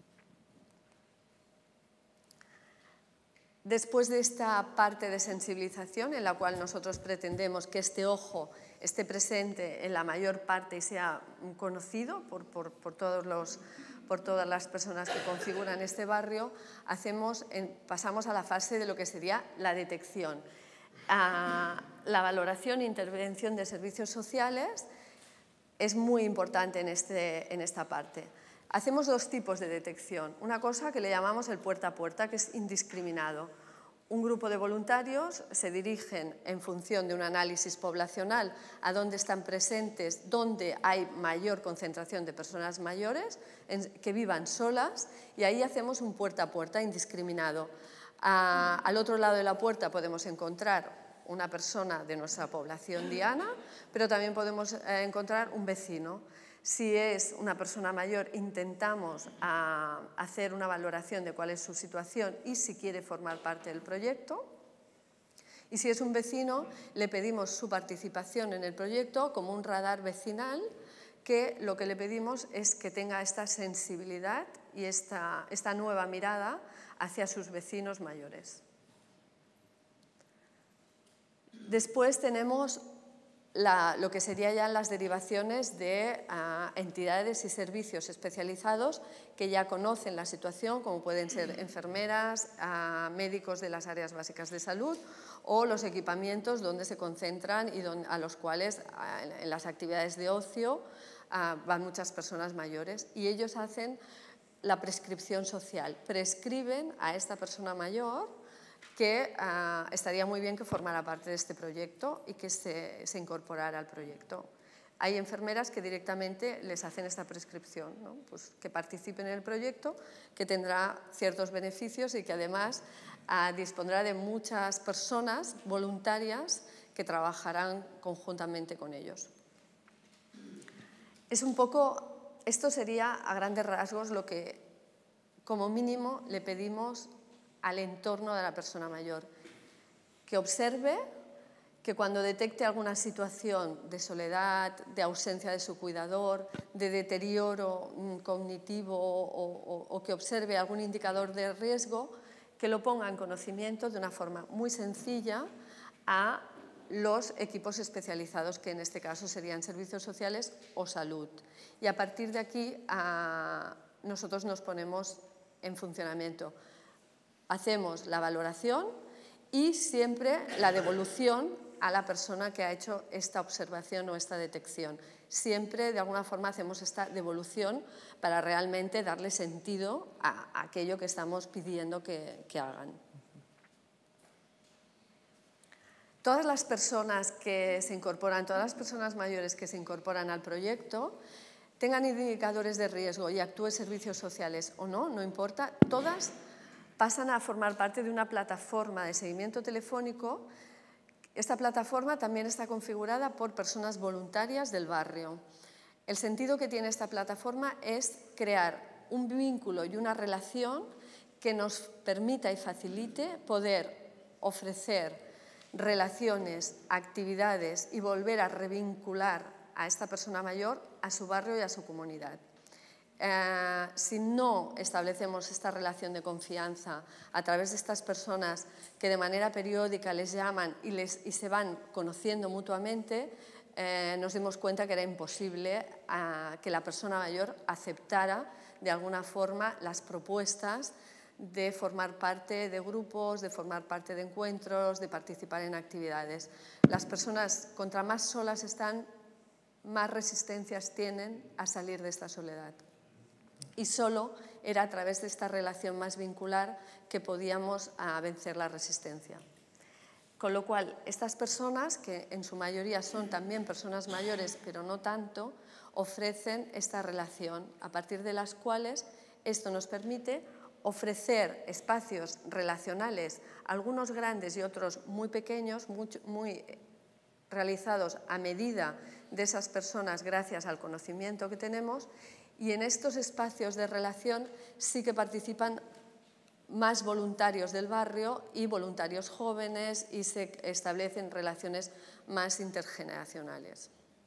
Después de esta parte de sensibilización, en la cual nosotros pretendemos que este ojo esté presente en la mayor parte y sea conocido por, por, por todos los por todas las personas que configuran este barrio, hacemos, en, pasamos a la fase de lo que sería la detección. A la valoración e intervención de servicios sociales es muy importante en, este, en esta parte. Hacemos dos tipos de detección. Una cosa que le llamamos el puerta a puerta, que es indiscriminado. Un grupo de voluntarios se dirigen en función de un análisis poblacional a dónde están presentes, dónde hay mayor concentración de personas mayores en, que vivan solas y ahí hacemos un puerta a puerta indiscriminado. A, al otro lado de la puerta podemos encontrar una persona de nuestra población diana, pero también podemos eh, encontrar un vecino. Si es una persona mayor, intentamos a, hacer una valoración de cuál es su situación y si quiere formar parte del proyecto. Y si es un vecino, le pedimos su participación en el proyecto como un radar vecinal, que lo que le pedimos es que tenga esta sensibilidad y esta, esta nueva mirada hacia sus vecinos mayores. Después tenemos la, lo que serían ya las derivaciones de uh, entidades y servicios especializados que ya conocen la situación, como pueden ser enfermeras, uh, médicos de las áreas básicas de salud o los equipamientos donde se concentran y donde, a los cuales uh, en, en las actividades de ocio uh, van muchas personas mayores, y ellos hacen la prescripción social, prescriben a esta persona mayor que uh, estaría muy bien que formara parte de este proyecto y que se, se incorporara al proyecto. Hay enfermeras que directamente les hacen esta prescripción, ¿no? Pues que participen en el proyecto, que tendrá ciertos beneficios y que además uh, dispondrá de muchas personas voluntarias que trabajarán conjuntamente con ellos. Es un poco, esto sería a grandes rasgos lo que como mínimo le pedimos al entorno de la persona mayor, que observe, que cuando detecte alguna situación de soledad, de ausencia de su cuidador, de deterioro cognitivo o, o, o que observe algún indicador de riesgo, que lo ponga en conocimiento de una forma muy sencilla a los equipos especializados, que en este caso serían servicios sociales o salud. Y a partir de aquí a, nosotros nos ponemos en funcionamiento. Hacemos la valoración y siempre la devolución a la persona que ha hecho esta observación o esta detección. Siempre, de alguna forma, hacemos esta devolución para realmente darle sentido a aquello que estamos pidiendo que, que hagan. Todas las personas que se incorporan, todas las personas mayores que se incorporan al proyecto, tengan indicadores de riesgo y actúen servicios sociales o no, no importa, todas pasan a formar parte de una plataforma de seguimiento telefónico. Esta plataforma también está configurada por personas voluntarias del barrio. El sentido que tiene esta plataforma es crear un vínculo y una relación que nos permita y facilite poder ofrecer relaciones, actividades y volver a revincular a esta persona mayor a su barrio y a su comunidad. Eh, si no establecemos esta relación de confianza a través de estas personas que de manera periódica les llaman y, les, y se van conociendo mutuamente, eh, nos dimos cuenta que era imposible eh, que la persona mayor aceptara de alguna forma las propuestas de formar parte de grupos, de formar parte de encuentros, de participar en actividades. Las personas, contra más solas están, más resistencias tienen a salir de esta soledad. Y solo era a través de esta relación más vincular que podíamos uh, vencer la resistencia. Con lo cual, estas personas, que en su mayoría son también personas mayores, pero no tanto, ofrecen esta relación, a partir de las cuales esto nos permite ofrecer espacios relacionales, algunos grandes y otros muy pequeños, muy, muy realizados a medida de esas personas gracias al conocimiento que tenemos. Y en estos espacios de relación sí que participan más voluntarios del barrio y voluntarios jóvenes y se establecen relaciones más intergeneracionales.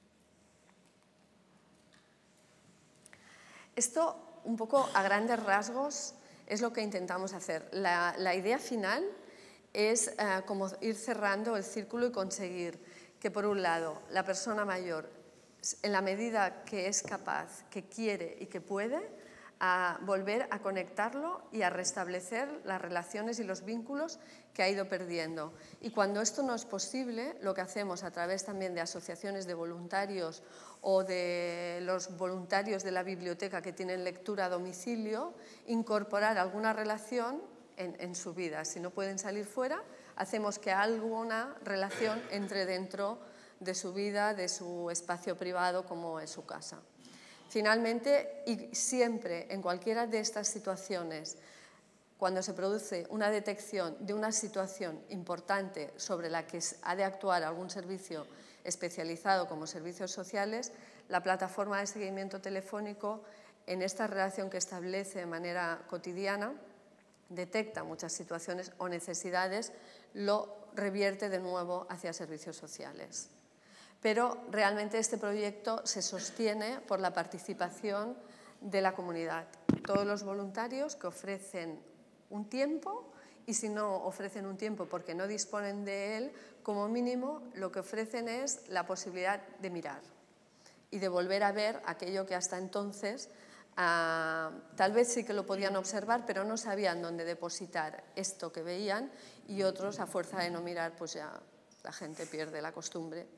Esto, un poco a grandes rasgos, es lo que intentamos hacer. La, la idea final es eh, como ir cerrando el círculo y conseguir que, por un lado, la persona mayor, en la medida que es capaz, que quiere y que puede, a volver a conectarlo y a restablecer las relaciones y los vínculos que ha ido perdiendo. Y cuando esto no es posible, lo que hacemos a través también de asociaciones de voluntarios o de los voluntarios de la biblioteca que tienen lectura a domicilio, incorporar alguna relación en, en su vida. Si no pueden salir fuera, hacemos que alguna relación entre dentro de su vida, de su espacio privado, como es su casa. Finalmente, y siempre en cualquiera de estas situaciones, cuando se produce una detección de una situación importante sobre la que ha de actuar algún servicio especializado como servicios sociales, la plataforma de seguimiento telefónico, en esta relación que establece de manera cotidiana, detecta muchas situaciones o necesidades, lo revierte de nuevo hacia servicios sociales. Pero realmente este proyecto se sostiene por la participación de la comunidad. Todos los voluntarios que ofrecen un tiempo, y si no ofrecen un tiempo porque no disponen de él, como mínimo lo que ofrecen es la posibilidad de mirar y de volver a ver aquello que hasta entonces uh, tal vez sí que lo podían observar, pero no sabían dónde depositar esto que veían, y otros, a fuerza de no mirar, pues ya la gente pierde la costumbre.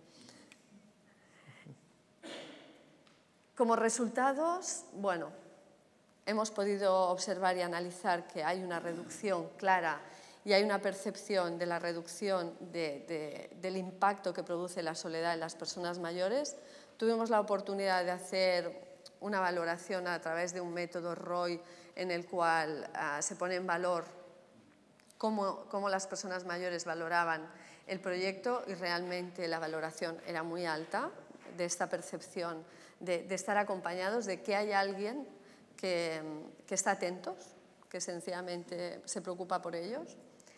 Como resultados, bueno, hemos podido observar y analizar que hay una reducción clara y hay una percepción de la reducción de, de, del impacto que produce la soledad en las personas mayores. Tuvimos la oportunidad de hacer una valoración a través de un método R O I en el cual uh, se pone en valor cómo, cómo las personas mayores valoraban el proyecto, y realmente la valoración era muy alta de esta percepción de, de estar acompañados, de que hay alguien que, que está atento, que sencillamente se preocupa por ellos.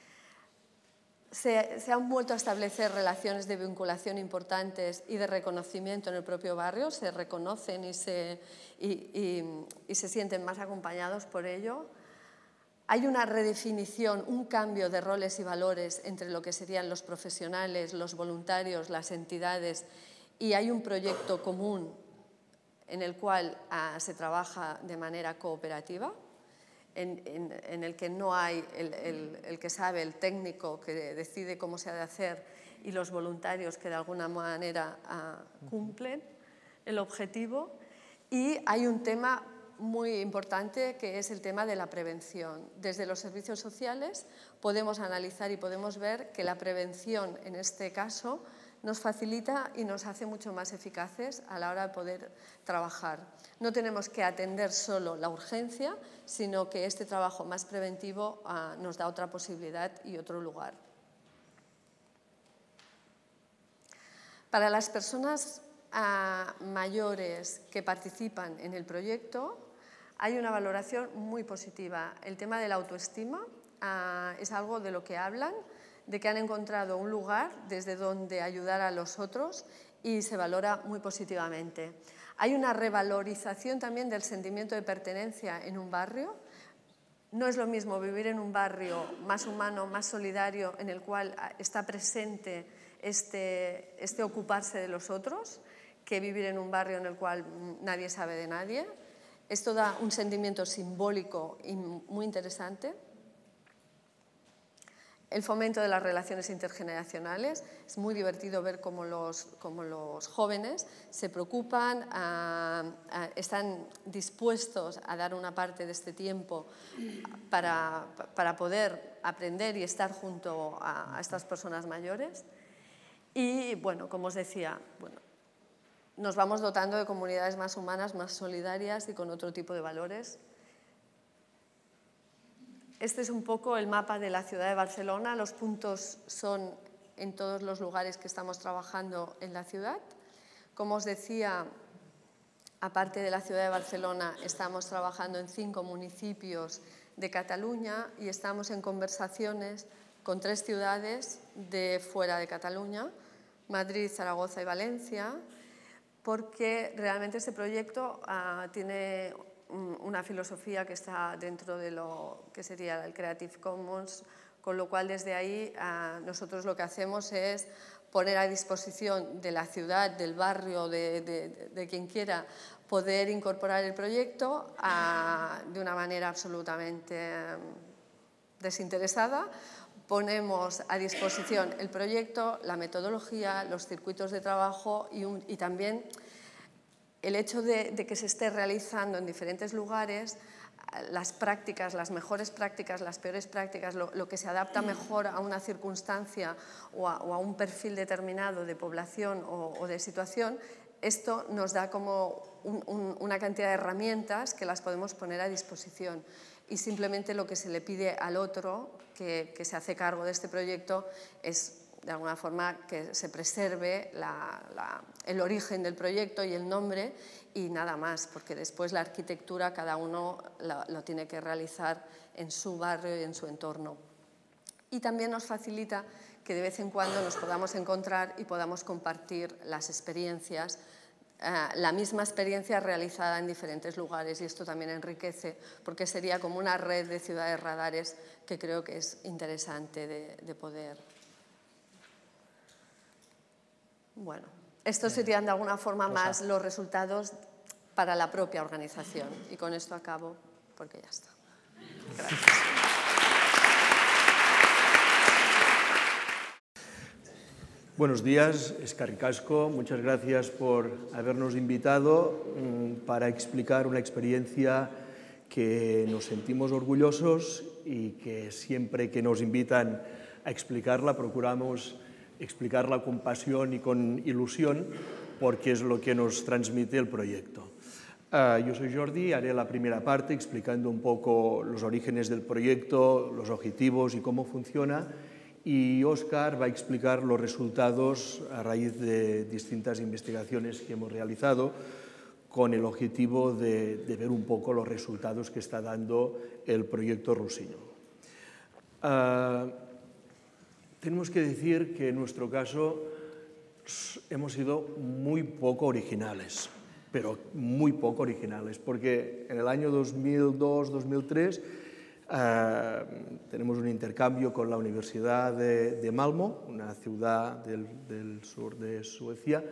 Se, se han vuelto a establecer relaciones de vinculación importantes y de reconocimiento en el propio barrio, se reconocen y se, y, y, y se sienten más acompañados por ello. Hay una redefinición, un cambio de roles y valores entre lo que serían los profesionales, los voluntarios, las entidades, y hay un proyecto común en el cual uh, se trabaja de manera cooperativa, en, en, en el que no hay el, el, el que sabe, el técnico que decide cómo se ha de hacer, y los voluntarios que de alguna manera uh, cumplen el objetivo. Y hay un tema muy importante que es el tema de la prevención. Desde los servicios sociales podemos analizar y podemos ver que la prevención en este caso nos facilita y nos hace mucho más eficaces a la hora de poder trabajar. No tenemos que atender solo la urgencia, sino que este trabajo más preventivo uh, nos da otra posibilidad y otro lugar. Para las personas uh, mayores que participan en el proyecto, hay una valoración muy positiva. El tema de la autoestima uh, es algo de lo que hablan, de que han encontrado un lugar desde donde ayudar a los otros, y se valora muy positivamente. Hay una revalorización también del sentimiento de pertenencia en un barrio. No es lo mismo vivir en un barrio más humano, más solidario, en el cual está presente este, este ocuparse de los otros, que vivir en un barrio en el cual nadie sabe de nadie. Esto da un sentimiento simbólico y muy interesante. El fomento de las relaciones intergeneracionales. Es muy divertido ver cómo los, cómo los jóvenes se preocupan, a, a, están dispuestos a dar una parte de este tiempo para, para poder aprender y estar junto a, a estas personas mayores. Y, bueno, como os decía, bueno, nos vamos dotando de comunidades más humanas, más solidarias y con otro tipo de valores. Este es un poco el mapa de la ciudad de Barcelona. Los puntos son en todos los lugares que estamos trabajando en la ciudad. Como os decía, aparte de la ciudad de Barcelona, estamos trabajando en cinco municipios de Cataluña y estamos en conversaciones con tres ciudades de fuera de Cataluña, Madrid, Zaragoza y Valencia, porque realmente este proyecto uh, tiene una filosofía que está dentro de lo que sería el Creative Commons, con lo cual desde ahí uh, nosotros lo que hacemos es poner a disposición de la ciudad, del barrio, de, de, de, de quien quiera poder incorporar el proyecto uh, de una manera absolutamente um, desinteresada. Ponemos a disposición el proyecto, la metodología, los circuitos de trabajo y, un, y también el hecho de, de que se esté realizando en diferentes lugares las prácticas, las mejores prácticas, las peores prácticas, lo, lo que se adapta mejor a una circunstancia o a, o a un perfil determinado de población o, o de situación. Esto nos da como un, un, una cantidad de herramientas que las podemos poner a disposición. y simplemente lo que se le pide al otro que, que se hace cargo de este proyecto es, de alguna forma, que se preserve la, la, el origen del proyecto y el nombre y nada más, porque después la arquitectura cada uno lo, lo tiene que realizar en su barrio y en su entorno. Y también nos facilita que de vez en cuando nos podamos encontrar y podamos compartir las experiencias, eh, la misma experiencia realizada en diferentes lugares, y esto también enriquece porque sería como una red de ciudades radares que creo que es interesante de, de poder. Bueno, estos serían de alguna forma más los resultados para la propia organización, y con esto acabo porque ya está. Gracias. Buenos días, eskerrik asko. Muchas gracias por habernos invitado para explicar una experiencia que nos sentimos orgullosos y que siempre que nos invitan a explicarla procuramos explicarla con pasión y con ilusión porque es lo que nos transmite el proyecto. Uh, yo soy Jordi, haré la primera parte explicando un poco los orígenes del proyecto, los objetivos y cómo funciona. Y Óscar va a explicar los resultados a raíz de distintas investigaciones que hemos realizado con el objetivo de, de ver un poco los resultados que está dando el proyecto Rossinyol. Uh, tenemos que decir que en nuestro caso hemos sido muy poco originales, pero muy poco originales, porque en el año dos mil dos dos mil tres Uh, tenemos un intercambio con la Universidad de, de Malmö, una ciudad del, del sur de Suecia,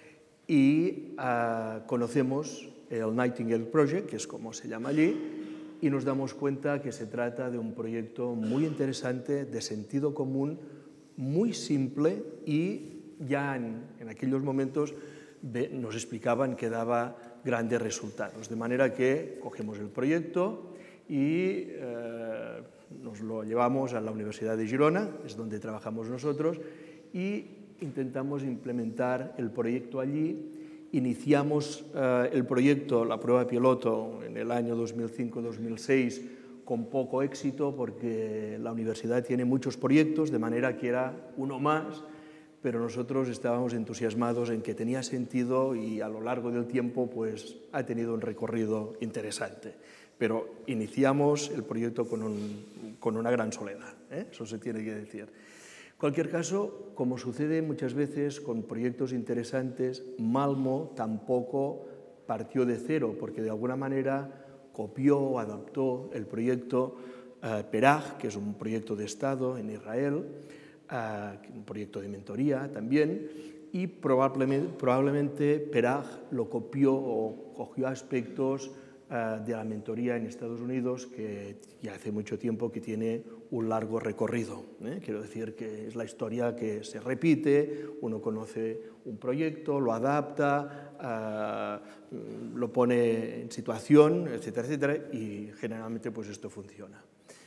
y uh, conocemos el Nightingale Project, que es como se llama allí, y nos damos cuenta que se trata de un proyecto muy interesante, de sentido común, muy simple, y ya en, en aquellos momentos ve, nos explicaban que daba grandes resultados. De manera que cogemos el proyecto y eh, nos lo llevamos a la Universidad de Girona, es donde trabajamos nosotros, y intentamos implementar el proyecto allí. Iniciamos eh, el proyecto, la prueba piloto, en el año dos mil cinco dos mil seis con poco éxito porque la universidad tiene muchos proyectos, de manera que era uno más, pero nosotros estábamos entusiasmados en que tenía sentido y a lo largo del tiempo pues, ha tenido un recorrido interesante. Pero iniciamos el proyecto con, un, con una gran soledad, ¿eh? Eso se tiene que decir. En cualquier caso, como sucede muchas veces con proyectos interesantes, Malmö tampoco partió de cero, porque de alguna manera copió o adaptó el proyecto uh, Peraj, que es un proyecto de Estado en Israel, uh, un proyecto de mentoría también, y probablemente, probablemente Peraj lo copió o cogió aspectos de la mentoría en Estados Unidos, que ya hace mucho tiempo que tiene un largo recorrido. ¿eh? Quiero decir que es la historia que se repite, uno conoce un proyecto, lo adapta, uh, lo pone en situación, etcétera, etcétera, y generalmente pues esto funciona.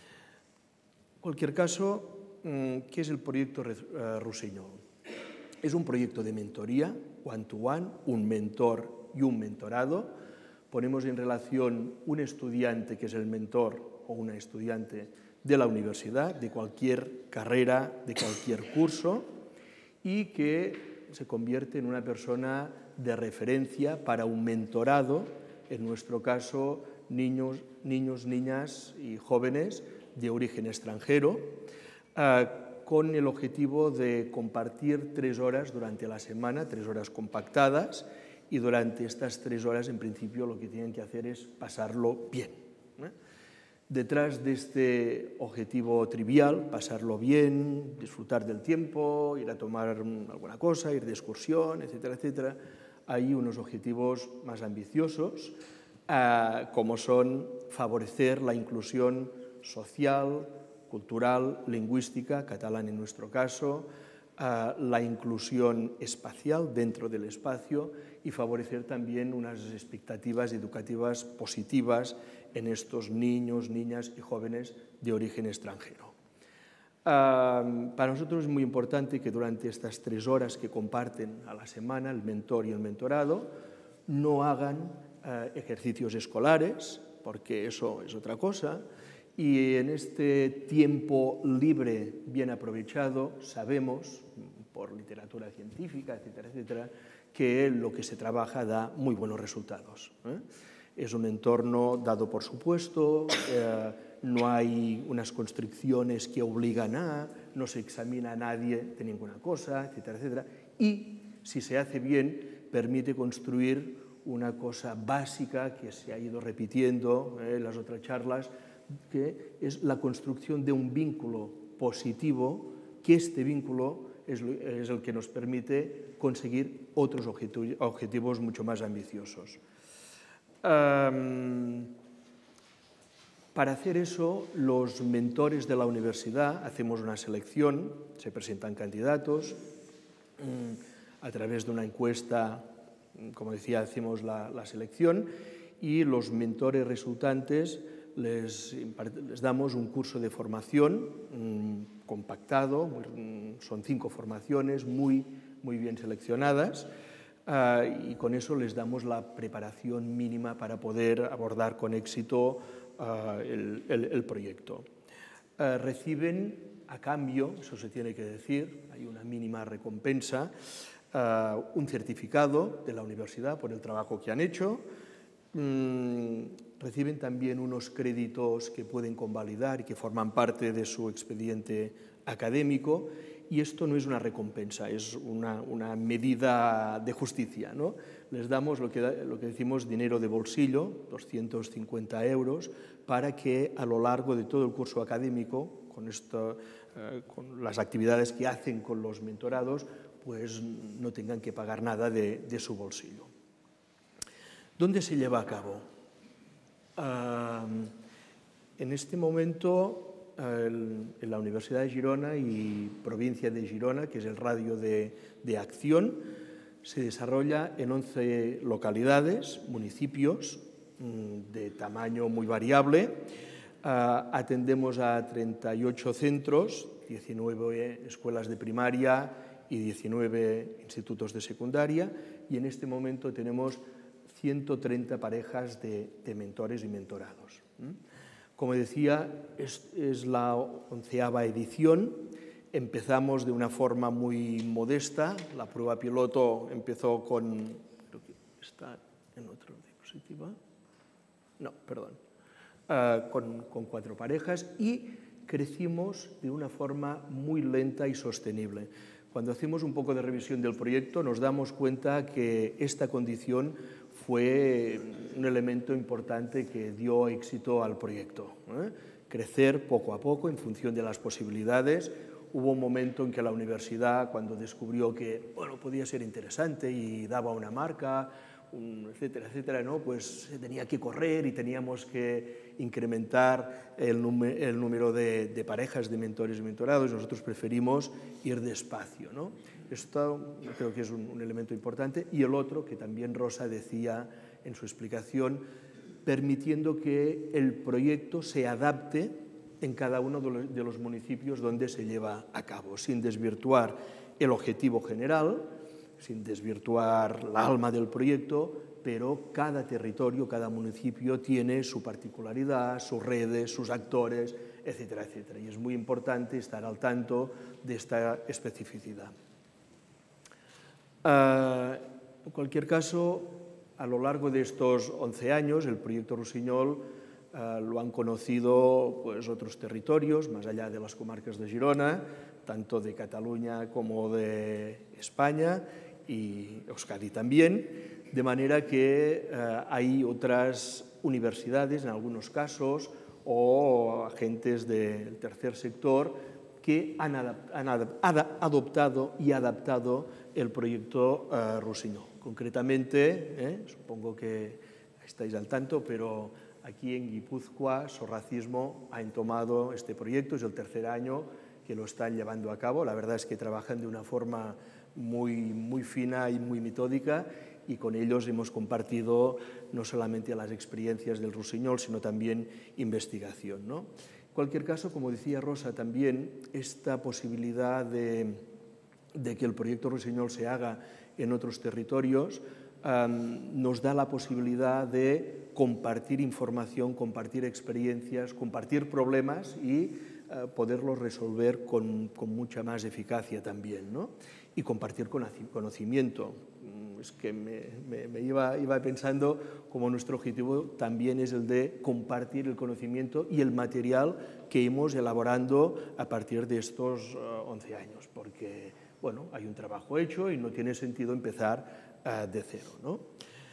En cualquier caso, ¿qué es el proyecto Rossinyol? Es un proyecto de mentoría, one-to-one, un mentor y un mentorado. Ponemos en relación un estudiante que es el mentor o una estudiante de la universidad, de cualquier carrera, de cualquier curso, y que se convierte en una persona de referencia para un mentorado, en nuestro caso, niños, niños niñas y jóvenes de origen extranjero, uh, con el objetivo de compartir tres horas durante la semana, tres horas compactadas, y durante estas tres horas, en principio, lo que tienen que hacer es pasarlo bien. ¿eh? Detrás de este objetivo trivial, pasarlo bien, disfrutar del tiempo, ir a tomar alguna cosa, ir de excursión, etcétera, etcétera, hay unos objetivos más ambiciosos, eh, como son favorecer la inclusión social, cultural, lingüística, catalán en nuestro caso, eh, la inclusión espacial dentro del espacio y favorecer también unas expectativas educativas positivas en estos niños, niñas y jóvenes de origen extranjero. Uh, para nosotros es muy importante que durante estas tres horas que comparten a la semana el mentor y el mentorado no hagan uh, ejercicios escolares, porque eso es otra cosa, y en este tiempo libre bien aprovechado sabemos, por literatura científica, etcétera, etcétera, que lo que se trabaja da muy buenos resultados, ¿eh? Es un entorno dado por supuesto, eh, no hay unas constricciones que obligan a, no se examina a nadie de ninguna cosa, etcétera, etcétera, y si se hace bien, permite construir una cosa básica que se ha ido repitiendo eh, en las otras charlas, que es la construcción de un vínculo positivo, que este vínculo es, es el que nos permite conseguir otros objetivos, objetivos mucho más ambiciosos. Um, para hacer eso, los mentores de la universidad hacemos una selección, se presentan candidatos, um, a través de una encuesta, como decía, hacemos la, la selección, y los mentores resultantes les, les damos un curso de formación um, compactado, muy, son cinco formaciones muy, muy bien seleccionadas, uh, y con eso les damos la preparación mínima para poder abordar con éxito uh, el, el, el proyecto. Uh, reciben a cambio, eso se tiene que decir, hay una mínima recompensa, uh, un certificado de la universidad por el trabajo que han hecho. Mm, reciben también unos créditos que pueden convalidar y que forman parte de su expediente académico, y esto no es una recompensa, es una, una medida de justicia, ¿no? Les damos lo que, lo que decimos dinero de bolsillo, doscientos cincuenta euros, para que a lo largo de todo el curso académico, con, esto, eh, con las actividades que hacen con los mentorados, pues no tengan que pagar nada de, de su bolsillo. ¿Dónde se lleva a cabo? Uh, en este momento, uh, en la Universidad de Girona y provincia de Girona, que es el radio de, de acción, se desarrolla en once localidades, municipios um, de tamaño muy variable. Uh, atendemos a treinta y ocho centros, diecinueve escuelas de primaria y diecinueve institutos de secundaria, y en este momento tenemos ciento treinta parejas de, de mentores y mentorados. Como decía, es, es la onceava edición. Empezamos de una forma muy modesta. La prueba piloto empezó con... Creo que está en otra diapositiva. No, perdón. Uh, con, con cuatro parejas, y crecimos de una forma muy lenta y sostenible. Cuando hacemos un poco de revisión del proyecto, nos damos cuenta que esta condición fue un elemento importante que dio éxito al proyecto, ¿eh? Crecer poco a poco en función de las posibilidades. Hubo un momento en que la universidad, cuando descubrió que bueno, podía ser interesante y daba una marca, un etcétera, etcétera, ¿no? Pues se tenía que correr y teníamos que incrementar el, el número de, de parejas de mentores y mentorados. Nosotros preferimos ir despacio, ¿no? Esto creo que es un, un elemento importante. Y el otro, que también Rosa decía en su explicación, permitiendo que el proyecto se adapte en cada uno de los, de los municipios donde se lleva a cabo, sin desvirtuar el objetivo general, sin desvirtuar el alma del proyecto, pero cada territorio, cada municipio tiene su particularidad, sus redes, sus actores, etcétera, etcétera. Y es muy importante estar al tanto de esta especificidad. Uh, en cualquier caso, a lo largo de estos once años, el proyecto Rusiñol uh, lo han conocido pues, otros territorios, más allá de las comarcas de Girona, tanto de Cataluña como de España, y Euskadi también, de manera que uh, hay otras universidades, en algunos casos, o agentes del tercer sector que han, han adoptado y adaptado el proyecto uh, Rusiñol. Concretamente, eh, supongo que estáis al tanto, pero aquí en Guipúzcoa, Sorracismo ha entomado este proyecto, es el tercer año que lo están llevando a cabo. La verdad es que trabajan de una forma muy, muy fina y muy metódica, y con ellos hemos compartido no solamente las experiencias del Rusiñol, sino también investigación, ¿no? En cualquier caso, como decía Rosa, también esta posibilidad de, de que el proyecto Rusiñol se haga en otros territorios um, nos da la posibilidad de compartir información, compartir experiencias, compartir problemas y eh, poderlos resolver con, con mucha más eficacia también, ¿no? Y compartir conocimiento. Es que me, me, me iba, iba pensando como nuestro objetivo también es el de compartir el conocimiento y el material que hemos elaborando a partir de estos uh, once años, porque bueno, hay un trabajo hecho y no tiene sentido empezar uh, de cero, ¿no?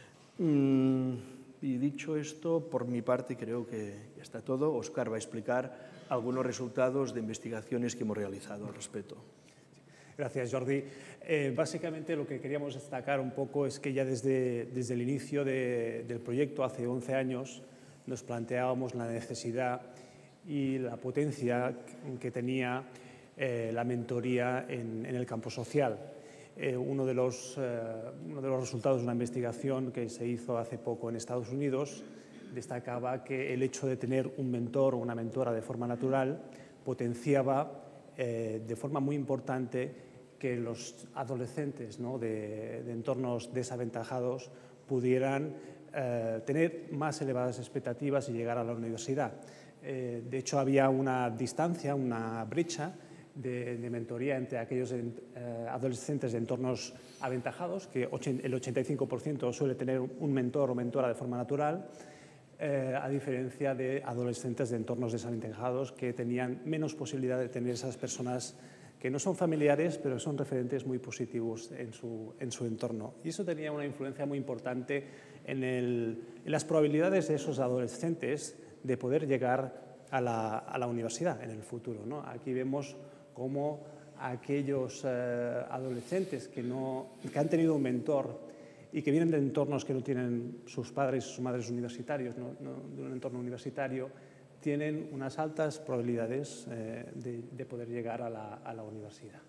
Mm, y dicho esto, por mi parte creo que ya está todo. Óscar va a explicar algunos resultados de investigaciones que hemos realizado al respecto. Gracias, Jordi. Eh, básicamente lo que queríamos destacar un poco es que ya desde, desde el inicio de, del proyecto, hace once años, nos planteábamos la necesidad y la potencia que tenía eh, la mentoría en, en el campo social. Eh, uno, de los, eh, uno de los resultados de una investigación que se hizo hace poco en Estados Unidos destacaba que el hecho de tener un mentor o una mentora de forma natural potenciaba eh, de forma muy importante que los adolescentes, ¿no?, de, de entornos desaventajados pudieran eh, tener más elevadas expectativas y llegar a la universidad. Eh, de hecho, había una distancia, una brecha de, de mentoría entre aquellos en, eh, adolescentes de entornos aventajados, que el ochenta y cinco por ciento suele tener un mentor o mentora de forma natural, eh, a diferencia de adolescentes de entornos desaventajados que tenían menos posibilidad de tener esas personas que no son familiares, pero son referentes muy positivos en su, en su entorno. Y eso tenía una influencia muy importante en, el, en las probabilidades de esos adolescentes de poder llegar a la, a la universidad en el futuro, ¿no? Aquí vemos cómo aquellos eh, adolescentes que, no, que han tenido un mentor y que vienen de entornos que no tienen sus padres y sus madres universitarios, ¿no? No, de un entorno universitario, tienen unas altas probabilidades eh, de, de poder llegar a la, a la universidad.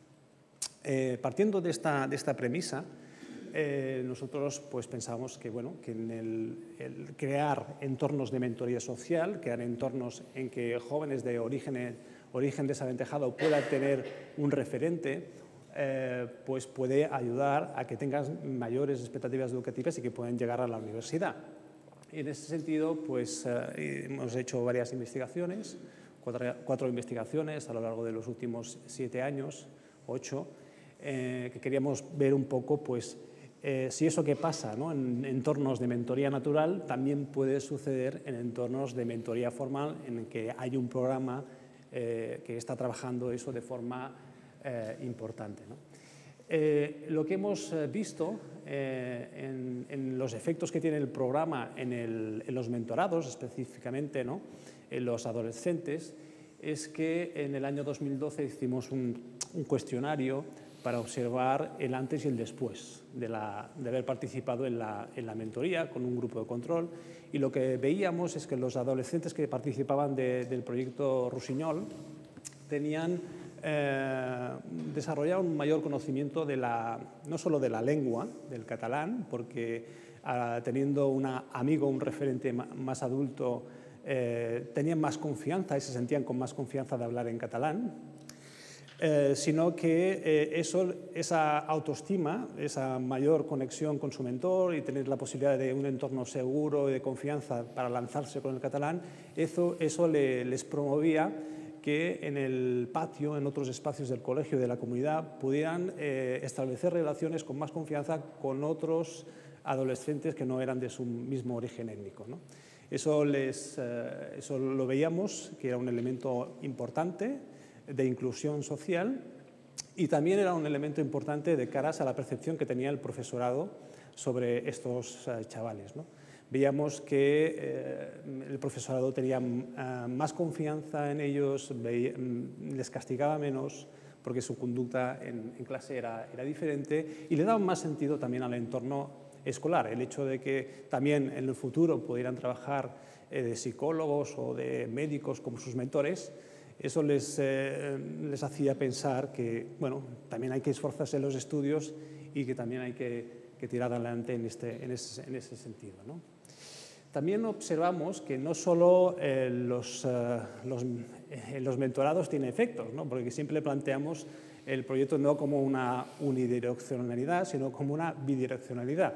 Eh, partiendo de esta, de esta premisa, eh, nosotros pues, pensamos que, bueno, que en el, el crear entornos de mentoría social, crear entornos en que jóvenes de origen, origen desaventajado puedan tener un referente, eh, pues puede ayudar a que tengan mayores expectativas educativas y que puedan llegar a la universidad. Y en ese sentido, pues, eh, hemos hecho varias investigaciones, cuatro, cuatro investigaciones a lo largo de los últimos siete años, ocho, eh, que queríamos ver un poco pues, eh, si eso que pasa, ¿no?, en entornos de mentoría natural también puede suceder en entornos de mentoría formal en que hay un programa eh, que está trabajando eso de forma eh, importante, ¿no? Eh, lo que hemos visto eh, en, en los efectos que tiene el programa en, el, en los mentorados, específicamente, ¿no?, en los adolescentes, es que en el año dos mil doce hicimos un, un cuestionario para observar el antes y el después de, la, de haber participado en la, en la mentoría con un grupo de control, y lo que veíamos es que los adolescentes que participaban de, del proyecto Rusiñol tenían Eh, desarrollar un mayor conocimiento de la, no solo de la lengua, del catalán, porque ah, teniendo un amigo, un referente más adulto, eh, tenían más confianza y se sentían con más confianza de hablar en catalán, eh, sino que eh, eso, esa autoestima, esa mayor conexión con su mentor y tener la posibilidad de un entorno seguro y de confianza para lanzarse con el catalán, eso, eso le, les promovía que en el patio, en otros espacios del colegio, de la comunidad, pudieran eh, establecer relaciones con más confianza con otros adolescentes que no eran de su mismo origen étnico, ¿no? Eso, les, eh, eso lo veíamos que era un elemento importante de inclusión social y también era un elemento importante de caras a la percepción que tenía el profesorado sobre estos eh, chavales, ¿no? Veíamos que eh, el profesorado tenía uh, más confianza en ellos, veía, les castigaba menos porque su conducta en, en clase era, era diferente y le daba más sentido también al entorno escolar. El hecho de que también en el futuro pudieran trabajar eh, de psicólogos o de médicos como sus mentores, eso les, eh, les hacía pensar que, bueno, también hay que esforzarse en los estudios y que también hay que, que tirar adelante en, este, en, ese, en ese sentido, ¿no? También observamos que no solo eh, los, eh, los, eh, los mentorados tienen efectos, ¿no?, porque siempre planteamos el proyecto no como una unidireccionalidad, sino como una bidireccionalidad.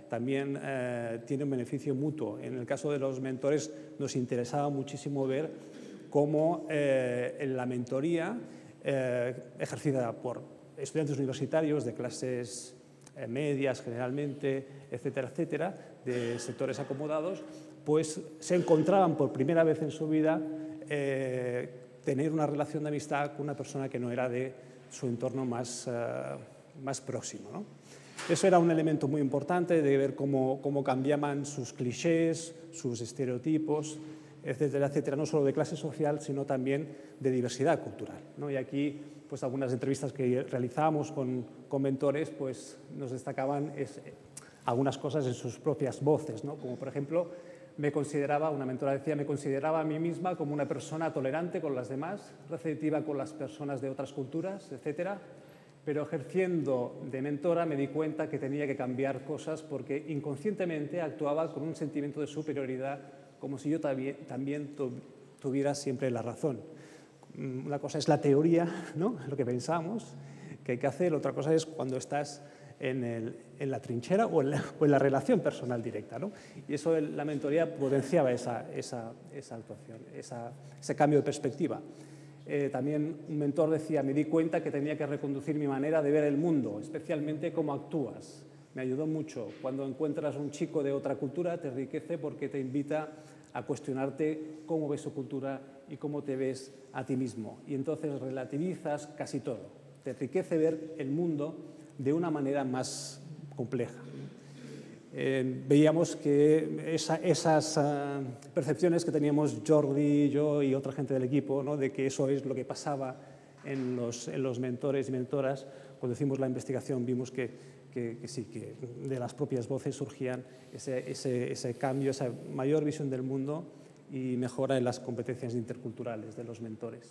también eh, tiene un beneficio mutuo. En el caso de los mentores nos interesaba muchísimo ver cómo eh, la mentoría eh, ejercida por estudiantes universitarios de clases eh, medias generalmente, etcétera, etcétera, de sectores acomodados, pues se encontraban por primera vez en su vida eh, tener una relación de amistad con una persona que no era de su entorno más, uh, más próximo, ¿no? Eso era un elemento muy importante de ver cómo, cómo cambiaban sus clichés, sus estereotipos, etcétera, etcétera, no solo de clase social, sino también de diversidad cultural, ¿no? Y aquí, pues algunas entrevistas que realizábamos con, con mentores, pues nos destacaban es, algunas cosas en sus propias voces, ¿no? Como por ejemplo, me consideraba, una mentora decía, me consideraba a mí misma como una persona tolerante con las demás, receptiva con las personas de otras culturas, etcétera, pero ejerciendo de mentora me di cuenta que tenía que cambiar cosas porque inconscientemente actuaba con un sentimiento de superioridad, como si yo también, también tuviera siempre la razón. Una cosa es la teoría, ¿no? Lo que pensamos que hay que hacer, otra cosa es cuando estás en, el, en la trinchera o en la, o en la relación personal directa, ¿no? Y eso, la mentoría potenciaba esa, esa, esa actuación, esa, ese cambio de perspectiva. Eh, también un mentor decía, me di cuenta que tenía que reconducir mi manera de ver el mundo, especialmente cómo actúas. Me ayudó mucho. Cuando encuentras un chico de otra cultura, te enriquece porque te invita a cuestionarte cómo ves su cultura y cómo te ves a ti mismo. Y entonces relativizas casi todo. Te enriquece ver el mundo de una manera más compleja. Eh, veíamos que esa, esas uh, percepciones que teníamos Jordi, yo y otra gente del equipo, ¿no? De que eso es lo que pasaba en los, en los mentores y mentoras, cuando hicimos la investigación vimos que, que, que sí, que de las propias voces surgían ese, ese, ese cambio, esa mayor visión del mundo y mejora en las competencias interculturales de los mentores.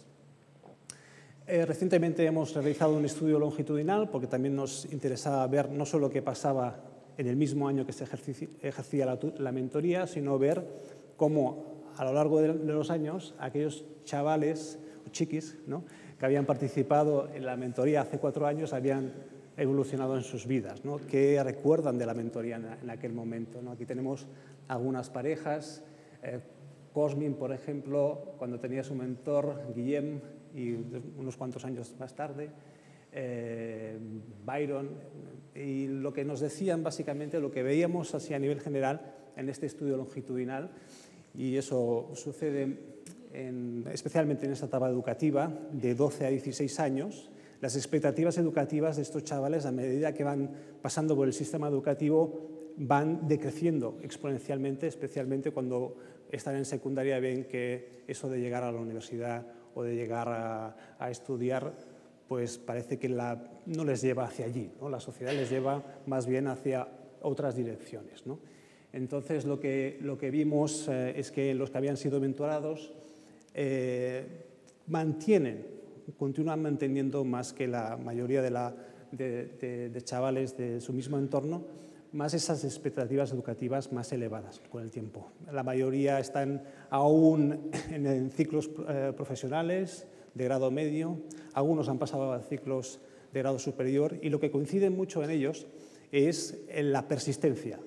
Eh, recientemente hemos realizado un estudio longitudinal porque también nos interesaba ver no solo qué pasaba en el mismo año que se ejercía la, la mentoría, sino ver cómo a lo largo de, de los años aquellos chavales o chiquis, ¿no? que habían participado en la mentoría hace cuatro años habían evolucionado en sus vidas, ¿no? qué recuerdan de la mentoría en, en aquel momento, ¿no? Aquí tenemos algunas parejas, eh, Cosmin, por ejemplo, cuando tenía su mentor, Guillem, y unos cuantos años más tarde, eh, Byron, y lo que nos decían básicamente, lo que veíamos así a nivel general en este estudio longitudinal, y eso sucede en, especialmente en esta etapa educativa de doce a dieciséis años, las expectativas educativas de estos chavales a medida que van pasando por el sistema educativo van decreciendo exponencialmente, especialmente cuando están en secundaria y ven que eso de llegar a la universidad o de llegar a, a estudiar, pues parece que la, no les lleva hacia allí, ¿no? La sociedad les lleva más bien hacia otras direcciones, ¿no? Entonces, lo que, lo que vimos eh, es que los que habían sido mentorados eh, mantienen, continúan manteniendo más que la mayoría de, la, de, de, de chavales de su mismo entorno, más esas expectativas educativas más elevadas con el tiempo. La mayoría están aún en, en ciclos eh, profesionales, de grado medio, algunos han pasado a ciclos de grado superior y lo que coincide mucho en ellos es en la persistencia.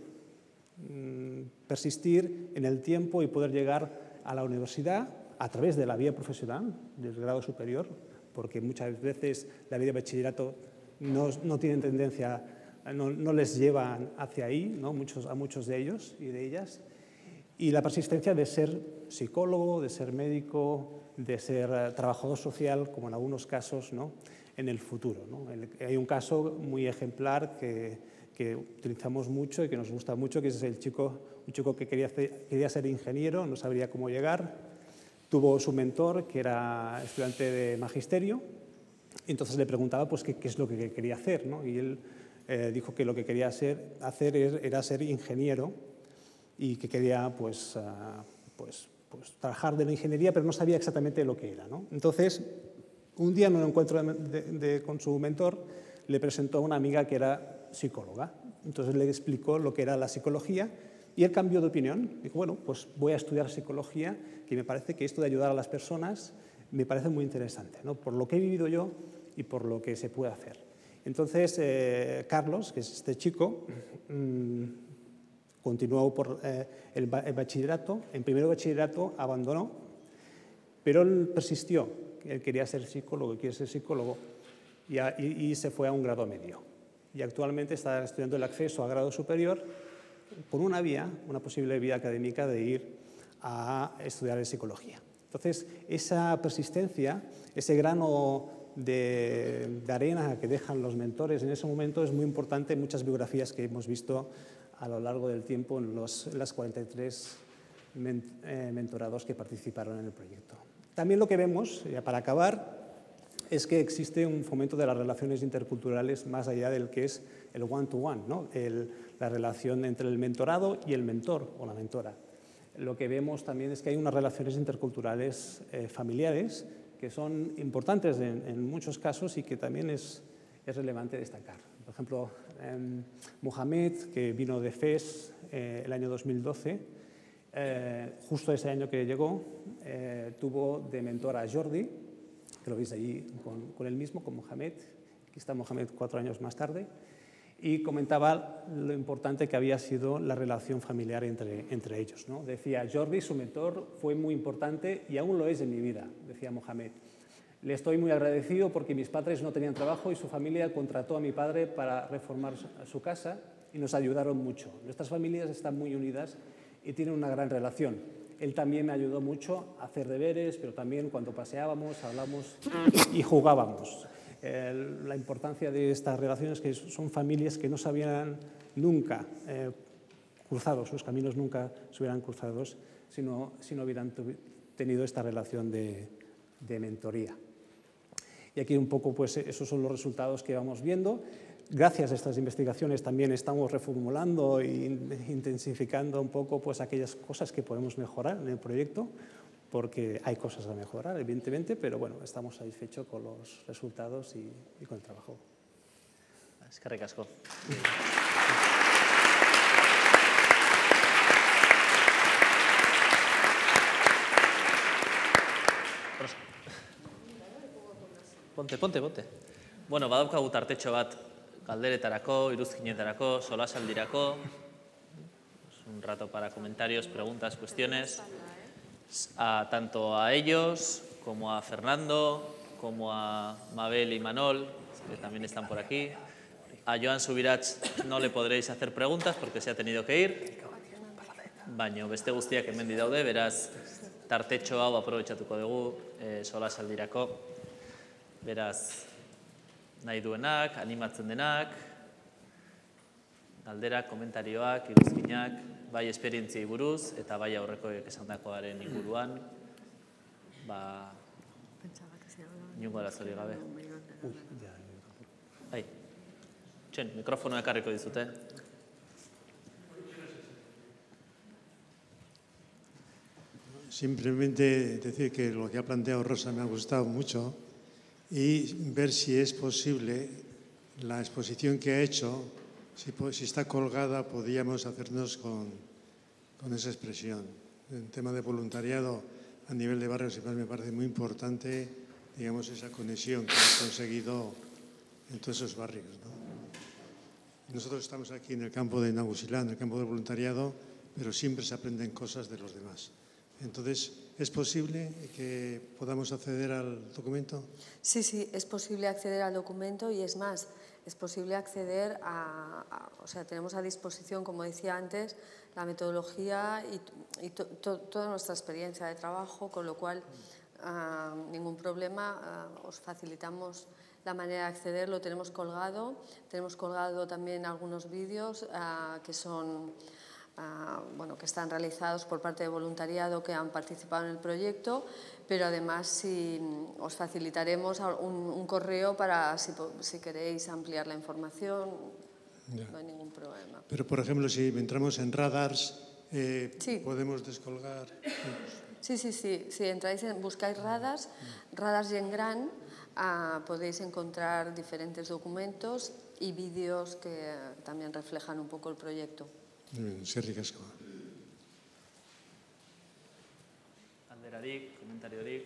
Persistir en el tiempo y poder llegar a la universidad a través de la vía profesional, del grado superior, porque muchas veces la vía de bachillerato no, no tiene tendencia, no, no les llevan hacia ahí, ¿no? muchos, a muchos de ellos y de ellas. Y la persistencia de ser psicólogo, de ser médico, de ser trabajador social, como en algunos casos, ¿no? en el futuro, ¿no? Hay un caso muy ejemplar que, que utilizamos mucho y que nos gusta mucho, que es el chico, un chico que quería, hacer, quería ser ingeniero, no sabría cómo llegar, tuvo su mentor, que era estudiante de magisterio, y entonces le preguntaba pues, qué, qué es lo que quería hacer, ¿no? Y él eh, dijo que lo que quería hacer, hacer era ser ingeniero y que quería pues, uh, pues, pues, trabajar de la ingeniería, pero no sabía exactamente lo que era, ¿no? Entonces, un día en un encuentro de, de, de, con su mentor, le presentó a una amiga que era psicóloga. Entonces le explicó lo que era la psicología y él cambió de opinión. Dijo, bueno, pues voy a estudiar psicología, que me parece que esto de ayudar a las personas me parece muy interesante, ¿no? Por lo que he vivido yo y por lo que se puede hacer. Entonces, eh, Carlos, que es este chico, mmm, continuó por eh, el, el bachillerato. En primero de bachillerato abandonó, pero él persistió. Él quería ser psicólogo, quiere ser psicólogo, y, a, y, y se fue a un grado medio. Y actualmente está estudiando el acceso a grado superior por una vía, una posible vía académica de ir a estudiar en psicología. Entonces, esa persistencia, ese grano de, de arena que dejan los mentores en ese momento es muy importante en muchas biografías que hemos visto a lo largo del tiempo en, los, en las cuarenta y tres men, eh, mentorados que participaron en el proyecto. También lo que vemos, ya para acabar, es que existe un fomento de las relaciones interculturales más allá del que es el one-to-one, ¿no? El, la relación entre el mentorado y el mentor o la mentora. Lo que vemos también es que hay unas relaciones interculturales eh, familiares que son importantes en, en muchos casos y que también es, es relevante destacar. Por ejemplo, eh, Mohamed, que vino de Fes eh, el año dos mil doce, eh, justo ese año que llegó, eh, tuvo de mentora a Jordi, que lo veis allí con, con él mismo, con Mohamed. Aquí está Mohamed cuatro años más tarde. Y comentaba lo importante que había sido la relación familiar entre, entre ellos, ¿no? Decía, Jordi, su mentor, fue muy importante y aún lo es en mi vida, decía Mohamed. Le estoy muy agradecido porque mis padres no tenían trabajo y su familia contrató a mi padre para reformar su casa y nos ayudaron mucho. Nuestras familias están muy unidas y tienen una gran relación. Él también me ayudó mucho a hacer deberes, pero también cuando paseábamos, hablamos y jugábamos. Eh, la importancia de estas relaciones, que son familias que no se habían nunca eh, cruzado, sus caminos nunca se hubieran cruzado si no, si no hubieran tenido esta relación de, de mentoría. Y aquí un poco, pues, esos son los resultados que vamos viendo. Gracias a estas investigaciones también estamos reformulando e intensificando un poco, pues, aquellas cosas que podemos mejorar en el proyecto, porque hay cosas a mejorar, evidentemente, pero bueno, estamos satisfechos con los resultados y, y con el trabajo. Eskerrik asko. Ponte, ponte, ponte. Bueno, badaukagu tartetxo bat galderetarako, iruzkinetarako, solasaldirako. Un rato para comentarios, preguntas, cuestiones. A, tanto a ellos, como a Fernando, como a Mabel y Manol, que también están por aquí. A Joan Subirats no le podréis hacer preguntas porque se ha tenido que ir. Baina beste guztiak hemendi daude, beraz, tartetxo hau aprobetxatuko dugu e, solasaldirako. Beraz, nahi duenak, animatzen denak, galderak, komentarioak, iruzkinak, bai esperientziei buruz eta bai aurrekoek esandakoaren inguruan, ba, inongo arazorik gabe. Bai, txen, mikrofonoa ekarriko dizute. Simplemente decir que lo que ha planteado Rosa me ha gustado mucho y ver si es posible la exposición que ha hecho. Si, si está colgada, podríamos hacernos con, con esa expresión. El tema de voluntariado a nivel de barrios me parece muy importante, digamos, esa conexión que hemos conseguido en todos esos barrios, ¿no? Nosotros estamos aquí en el campo de Nagusilá, en el campo del voluntariado, pero siempre se aprenden cosas de los demás. Entonces, ¿es posible que podamos acceder al documento? Sí, sí, es posible acceder al documento y es más, es posible acceder a, a o sea, tenemos a disposición, como decía antes, la metodología y, y to, to, toda nuestra experiencia de trabajo, con lo cual uh, ningún problema, uh, os facilitamos la manera de acceder, lo tenemos colgado, tenemos colgado también algunos vídeos uh, que son... Uh, bueno, que están realizados por parte de voluntariado que han participado en el proyecto, pero además si, os facilitaremos un, un correo para si, si queréis ampliar la información, ya. No hay ningún problema. Pero, por ejemplo, si entramos en radars, eh, sí. podemos descolgar. Sí, sí, sí. Si entráis en, buscáis radars, radars y en gran, uh, podéis encontrar diferentes documentos y vídeos que también reflejan un poco el proyecto. Eskerrik asko. Alderarik, komentariorik.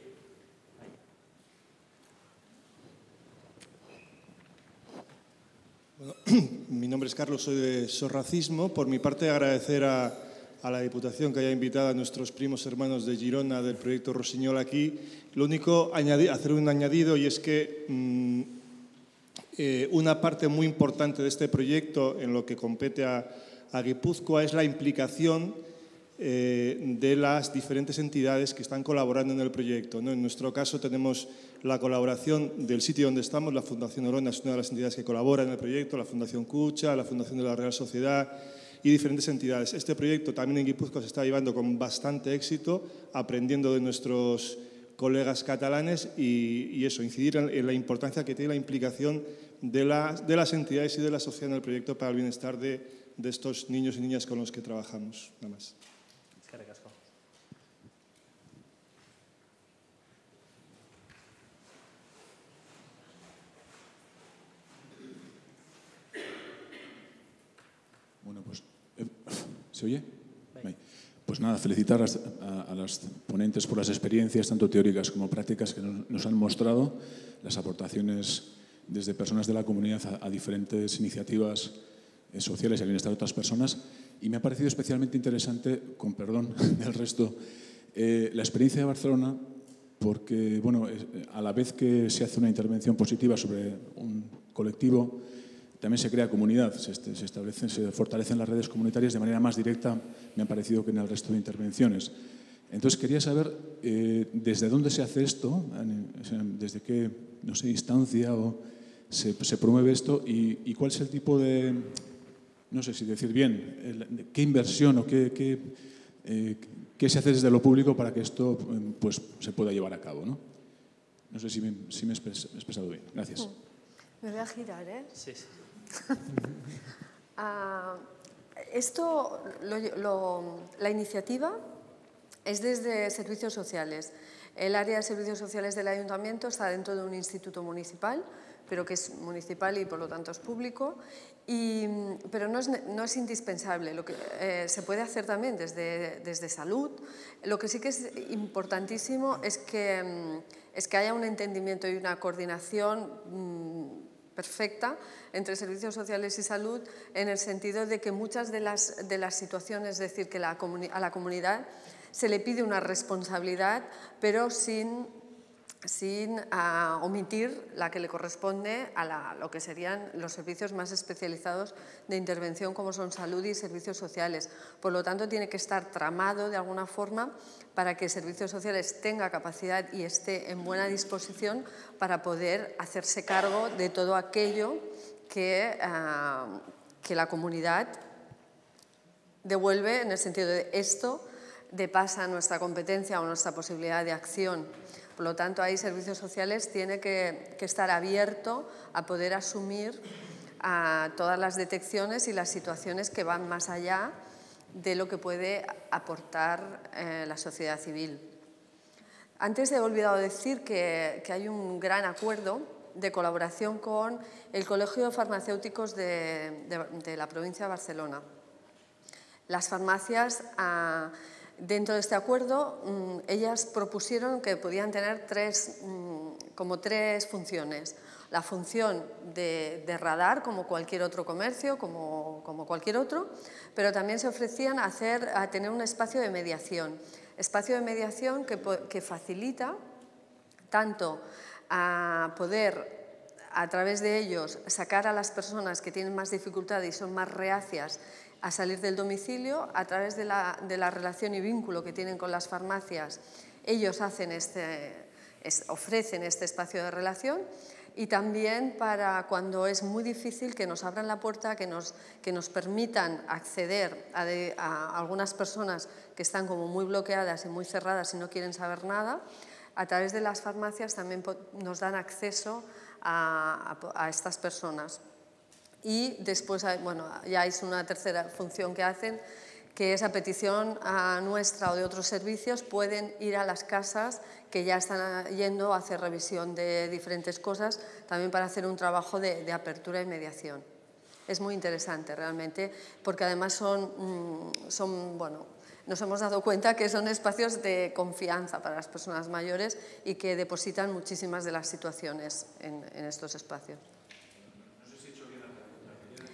Bueno, Mi nombre es Carlos, soy de Sorracismo. Por mi parte, agradecer a, a la Diputación que haya invitado a nuestros primos hermanos de Girona del proyecto Rossinyol aquí. Lo único, añadir, hacer un añadido, y es que mmm, eh, una parte muy importante de este proyecto en lo que compete a, a Guipúzcoa es la implicación eh, de las diferentes entidades que están colaborando en el proyecto, ¿no? En nuestro caso tenemos la colaboración del sitio donde estamos. La Fundación Orona es una de las entidades que colabora en el proyecto, la Fundación Cucha, la Fundación de la Real Sociedad y diferentes entidades. Este proyecto también en Guipúzcoa se está llevando con bastante éxito, aprendiendo de nuestros colegas catalanes y, y eso, incidir en, en la importancia que tiene la implicación de, la, de las entidades y de la sociedad en el proyecto para el bienestar de, de estos niños y niñas con los que trabajamos. Nada más. Bueno, pues, eh, ¿se oye? Bye. Pues nada, felicitar a, a, a las ponentes por las experiencias, tanto teóricas como prácticas, que nos, nos han mostrado, las aportaciones desde personas de la comunidad a, a diferentes iniciativas eh, sociales y al bienestar de otras personas. Y me ha parecido especialmente interesante, con perdón del resto, eh, la experiencia de Barcelona, porque, bueno, eh, a la vez que se hace una intervención positiva sobre un colectivo, también se crea comunidad, se, se establecen, se fortalecen las redes comunitarias de manera más directa, me ha parecido, que en el resto de intervenciones. Entonces, quería saber eh, desde dónde se hace esto, desde qué, no sé, instancia o se, se promueve esto y, y cuál es el tipo de, no sé si decir bien, el, qué inversión o qué, qué, eh, qué se hace desde lo público para que esto pues, se pueda llevar a cabo, ¿no? No sé si me, si me he expresado bien. Gracias. Me voy a girar, ¿eh? Sí, sí. uh, esto, lo, lo, la iniciativa es desde Servicios Sociales. El área de Servicios Sociales del Ayuntamiento está dentro de un instituto municipal, pero que es municipal y por lo tanto es público, y, pero no es, no es indispensable. Lo que eh, se puede hacer también desde, desde salud. Lo que sí que es importantísimo es que, es que haya un entendimiento y una coordinación mmm, perfecta entre servicios sociales y salud, en el sentido de que muchas de las, de las situaciones, es decir, que la a la comunidad se le pide una responsabilidad, pero sin, sin uh, omitir la que le corresponde a la, lo que serían los servicios más especializados de intervención, como son salud y servicios sociales. Por lo tanto, tiene que estar tramado de alguna forma para que Servicios Sociales tenga capacidad y esté en buena disposición para poder hacerse cargo de todo aquello que, uh, que la comunidad devuelve, en el sentido de esto de pasa a nuestra competencia o nuestra posibilidad de acción. Por lo tanto, ahí Servicios Sociales tiene que, que estar abierto a poder asumir a todas las detecciones y las situaciones que van más allá de lo que puede aportar eh, la sociedad civil. Antes he olvidado decir que, que hay un gran acuerdo de colaboración con el Colegio de Farmacéuticos de, de, de la provincia de Barcelona. Las farmacias, ah, dentro de este acuerdo, mmm, ellas propusieron que podían tener tres, mmm, como tres funciones. La función de, de radar, como cualquier otro comercio, como, como cualquier otro, pero también se ofrecían a, hacer, a tener un espacio de mediación. Espacio de mediación que, que facilita tanto a poder, a través de ellos, sacar a las personas que tienen más dificultad y son más reacias a salir del domicilio, a través de la, de la relación y vínculo que tienen con las farmacias. Ellos hacen este, es, ofrecen este espacio de relación, y también para cuando es muy difícil que nos abran la puerta, que nos, que nos permitan acceder a, de, a algunas personas que están como muy bloqueadas y muy cerradas y no quieren saber nada. A través de las farmacias también nos dan acceso a, a, a estas personas. Y después, bueno, ya es una tercera función que hacen, que es a petición a nuestra o de otros servicios, pueden ir a las casas que ya están yendo a hacer revisión de diferentes cosas, también para hacer un trabajo de, de apertura y mediación. Es muy interesante realmente, porque además son, son, bueno, nos hemos dado cuenta que son espacios de confianza para las personas mayores y que depositan muchísimas de las situaciones en, en estos espacios. No sé si he hecho bien la pregunta.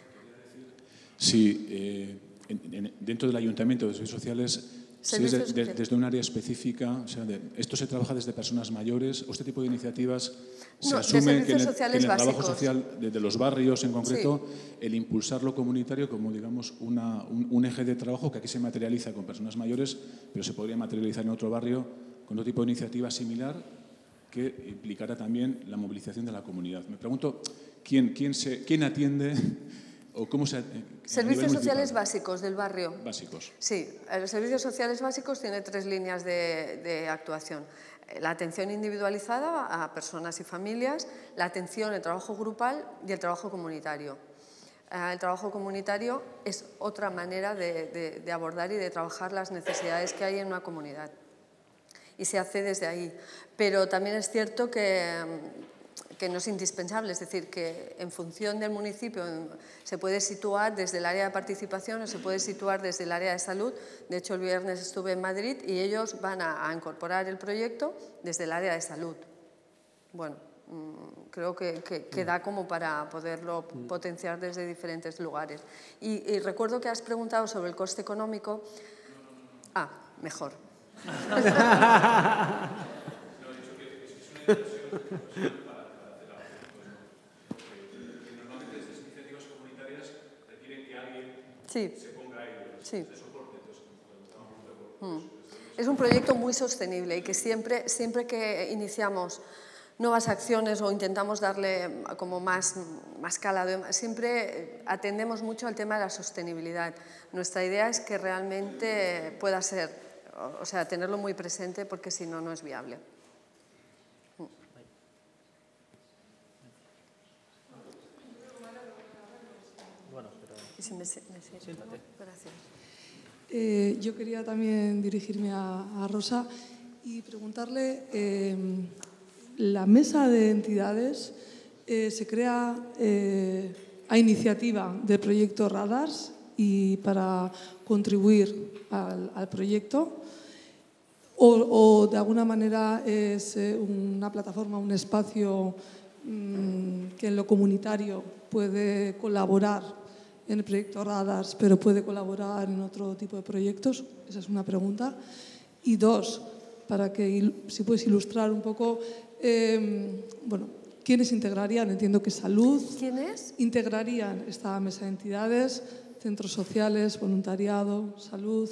si eh, en, en, dentro del Ayuntamiento de Servicios Sociales, si es de, de, desde un área específica, o sea, de, esto se trabaja desde personas mayores, o este tipo de iniciativas se no, asume que en el, que en el trabajo básicos. social de, de los barrios en concreto, sí. el impulsar lo comunitario como, digamos, una, un, un eje de trabajo que aquí se materializa con personas mayores, pero se podría materializar en otro barrio con otro tipo de iniciativa similar que implicara también la movilización de la comunidad. Me pregunto, ¿quién, quién, se, quién atiende o cómo se... Servicios sociales básicos del barrio. Básicos. Sí, los servicios sociales básicos tiene tres líneas de, de actuación. La atención individualizada a personas y familias, la atención, el trabajo grupal y el trabajo comunitario. El trabajo comunitario es otra manera de, de, de abordar y de trabajar las necesidades que hay en una comunidad. Y se hace desde ahí. Pero también es cierto que, que no es indispensable, es decir, que en función del municipio se puede situar desde el área de participación o se puede situar desde el área de salud. De hecho, el viernes estuve en Madrid y ellos van a, a incorporar el proyecto desde el área de salud. Bueno, creo que, que, que da como para poderlo potenciar desde diferentes lugares. Y, y recuerdo que has preguntado sobre el coste económico. Ah, mejor. Sí. Sí. Es un proyecto muy sostenible y que siempre, siempre que iniciamos nuevas acciones o intentamos darle como más, más calado, siempre atendemos mucho al tema de la sostenibilidad. Nuestra idea es que realmente pueda ser, o sea, tenerlo muy presente porque si no, no es viable. Y si me, me siento, gracias. Eh, yo quería también dirigirme a, a Rosa y preguntarle, eh, la mesa de entidades eh, se crea eh, a iniciativa del proyecto Radars y para contribuir al, al proyecto, o, o de alguna manera es una plataforma, un espacio mmm, que en lo comunitario puede colaborar en el proyecto Radars, pero puede colaborar en otro tipo de proyectos. Esa es una pregunta. Y dos, para que si puedes ilustrar un poco, eh, bueno, ¿quiénes integrarían? Entiendo que salud. ¿Quiénes? Integrarían esta mesa de entidades, centros sociales, voluntariado, salud.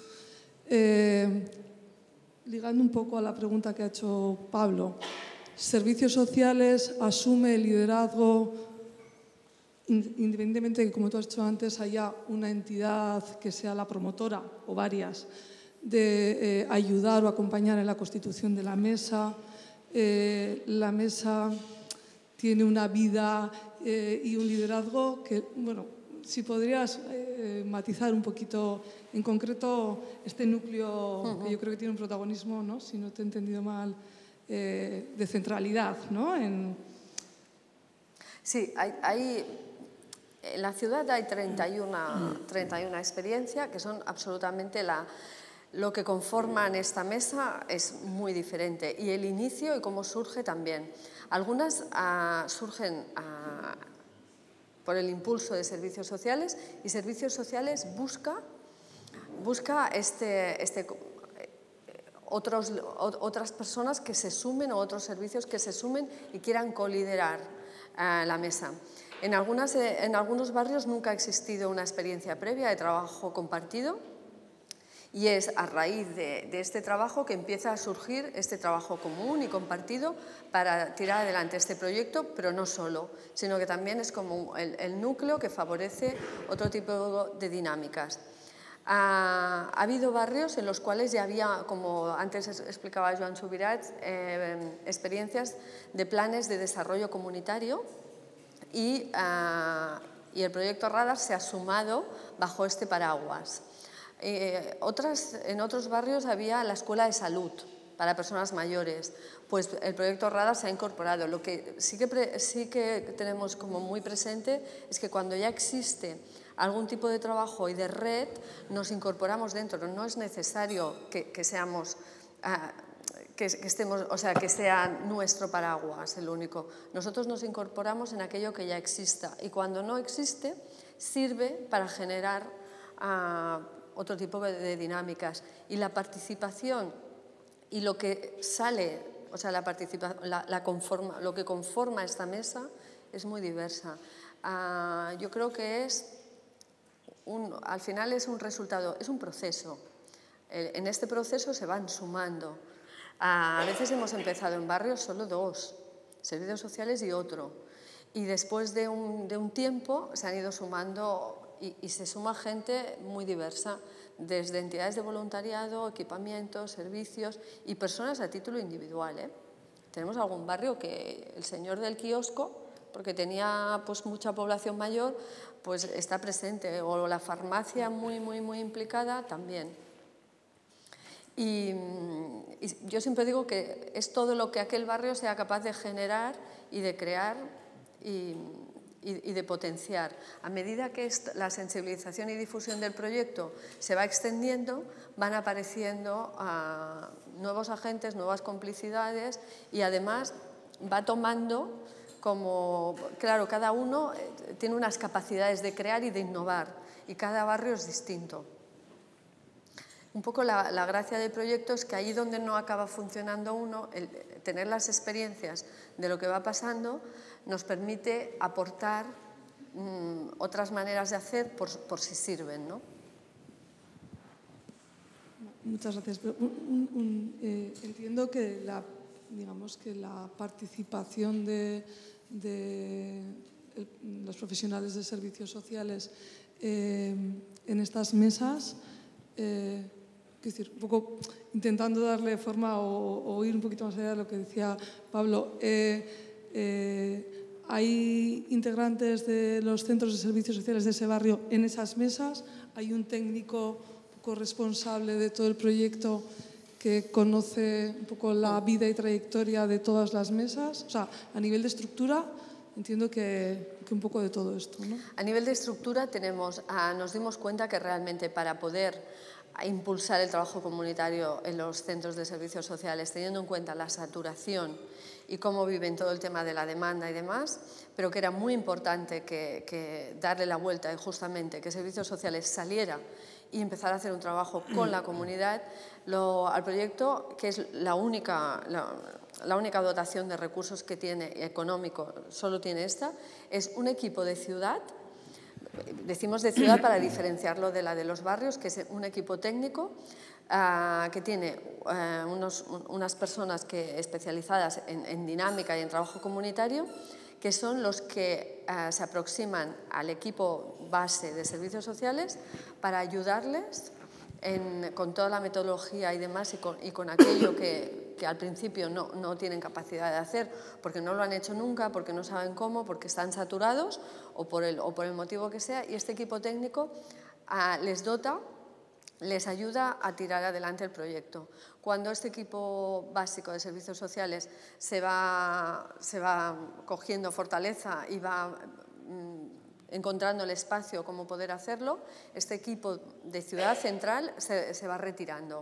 Eh, ligando un poco a la pregunta que ha hecho Pablo, ¿servicios sociales asume el liderazgo independientemente de que, como tú has dicho antes, haya una entidad que sea la promotora o varias de eh, ayudar o acompañar en la constitución de la mesa? Eh, la mesa tiene una vida eh, y un liderazgo que, bueno, si podrías eh, matizar un poquito en concreto este núcleo, uh-huh, que yo creo que tiene un protagonismo, ¿no?, si no te he entendido mal, eh, de centralidad, ¿no? En... Sí, hay... hay... En la ciudad hay treinta y una experiencias que son absolutamente la, lo que conforman esta mesa es muy diferente y el inicio y cómo surge también. Algunas uh, surgen uh, por el impulso de servicios sociales y servicios sociales busca, busca este, este, otros, otras personas que se sumen o otros servicios que se sumen y quieran coliderar uh, la mesa. En, algunas, en algunos barrios nunca ha existido una experiencia previa de trabajo compartido y es a raíz de, de este trabajo que empieza a surgir este trabajo común y compartido para tirar adelante este proyecto, pero no solo, sino que también es como el, el núcleo que favorece otro tipo de dinámicas. Ha, ha habido barrios en los cuales ya había, como antes explicaba Joan Subirats, eh, experiencias de planes de desarrollo comunitario. Y, uh, y el proyecto Radar se ha sumado bajo este paraguas. Eh, otras, en otros barrios había la escuela de salud para personas mayores, pues el proyecto Radar se ha incorporado. Lo que sí que, pre, sí que tenemos como muy presente es que cuando ya existe algún tipo de trabajo y de red, nos incorporamos dentro. No es necesario que, que seamos... Uh, Que, que, estemos, o sea, que sea nuestro paraguas el único. Nosotros nos incorporamos en aquello que ya exista y cuando no existe sirve para generar uh, otro tipo de dinámicas. Y la participación y lo que sale, o sea, la participación, la, la conforma, lo que conforma esta mesa es muy diversa. Uh, yo creo que es, un, al final es un resultado, es un proceso. En este proceso se van sumando. A veces hemos empezado en barrios solo dos, servicios sociales y otro. Y después de un, de un tiempo se han ido sumando y, y se suma gente muy diversa, desde entidades de voluntariado, equipamientos, servicios y personas a título individual, ¿eh? Tenemos algún barrio que el señor del kiosco, porque tenía pues, mucha población mayor, pues está presente, o la farmacia muy, muy, muy implicada también. Y, y yo siempre digo que es todo lo que aquel barrio sea capaz de generar y de crear y, y, y de potenciar. A medida que la sensibilización y difusión del proyecto se va extendiendo, van apareciendo uh, nuevos agentes, nuevas complicidades y además va tomando como, claro, cada uno tiene unas capacidades de crear y de innovar y cada barrio es distinto. Un poco la, la gracia del proyecto es que ahí donde no acaba funcionando uno, el tener las experiencias de lo que va pasando nos permite aportar mmm, otras maneras de hacer por, por si sirven, ¿no? Muchas gracias. Un, un, eh, entiendo que la, digamos que la participación de, de el, los profesionales de servicios sociales eh, en estas mesas, eh, es decir, un poco intentando darle forma o, o ir un poquito más allá de lo que decía Pablo, eh, eh, ¿hay integrantes de los centros de servicios sociales de ese barrio en esas mesas? ¿Hay un técnico un poco responsable de todo el proyecto que conoce un poco la vida y trayectoria de todas las mesas? O sea, a nivel de estructura, entiendo que, que un poco de todo esto, ¿no? A nivel de estructura tenemos, ah, nos dimos cuenta que realmente para poder a impulsar el trabajo comunitario en los centros de servicios sociales, teniendo en cuenta la saturación y cómo viven todo el tema de la demanda y demás, pero que era muy importante que, que darle la vuelta y justamente que servicios sociales saliera y empezar a hacer un trabajo con la comunidad, lo, al proyecto, que es la única, la, la única dotación de recursos que tiene económico, solo tiene esta, es un equipo de ciudad. Decimos de ciudad para diferenciarlo de la de los barrios, que es un equipo técnico uh, que tiene uh, unos, unas personas que, especializadas en, en dinámica y en trabajo comunitario, que son los que uh, se aproximan al equipo base de servicios sociales para ayudarles en, con toda la metodología y demás y con, y con aquello que, que al principio no, no tienen capacidad de hacer porque no lo han hecho nunca, porque no saben cómo, porque están saturados o por el, o por el motivo que sea, y este equipo técnico uh, les dota, les ayuda a tirar adelante el proyecto. Cuando este equipo básico de servicios sociales se va, se va cogiendo fortaleza y va mmm, encontrando el espacio como poder hacerlo, este equipo de ciudad central se, se va retirando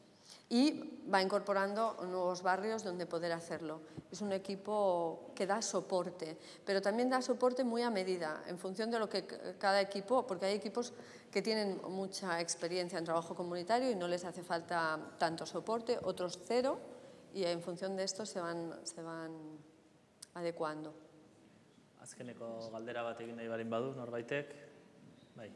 y va incorporando nuevos barrios donde poder hacerlo. Es un equipo que da soporte, pero también da soporte muy a medida, en función de lo que cada equipo, porque hay equipos que tienen mucha experiencia en trabajo comunitario y no les hace falta tanto soporte, otros cero, y en función de esto se van, se van adecuando. Azkeneko galdera bat egin nahi barin badu, norbaitek. Bai.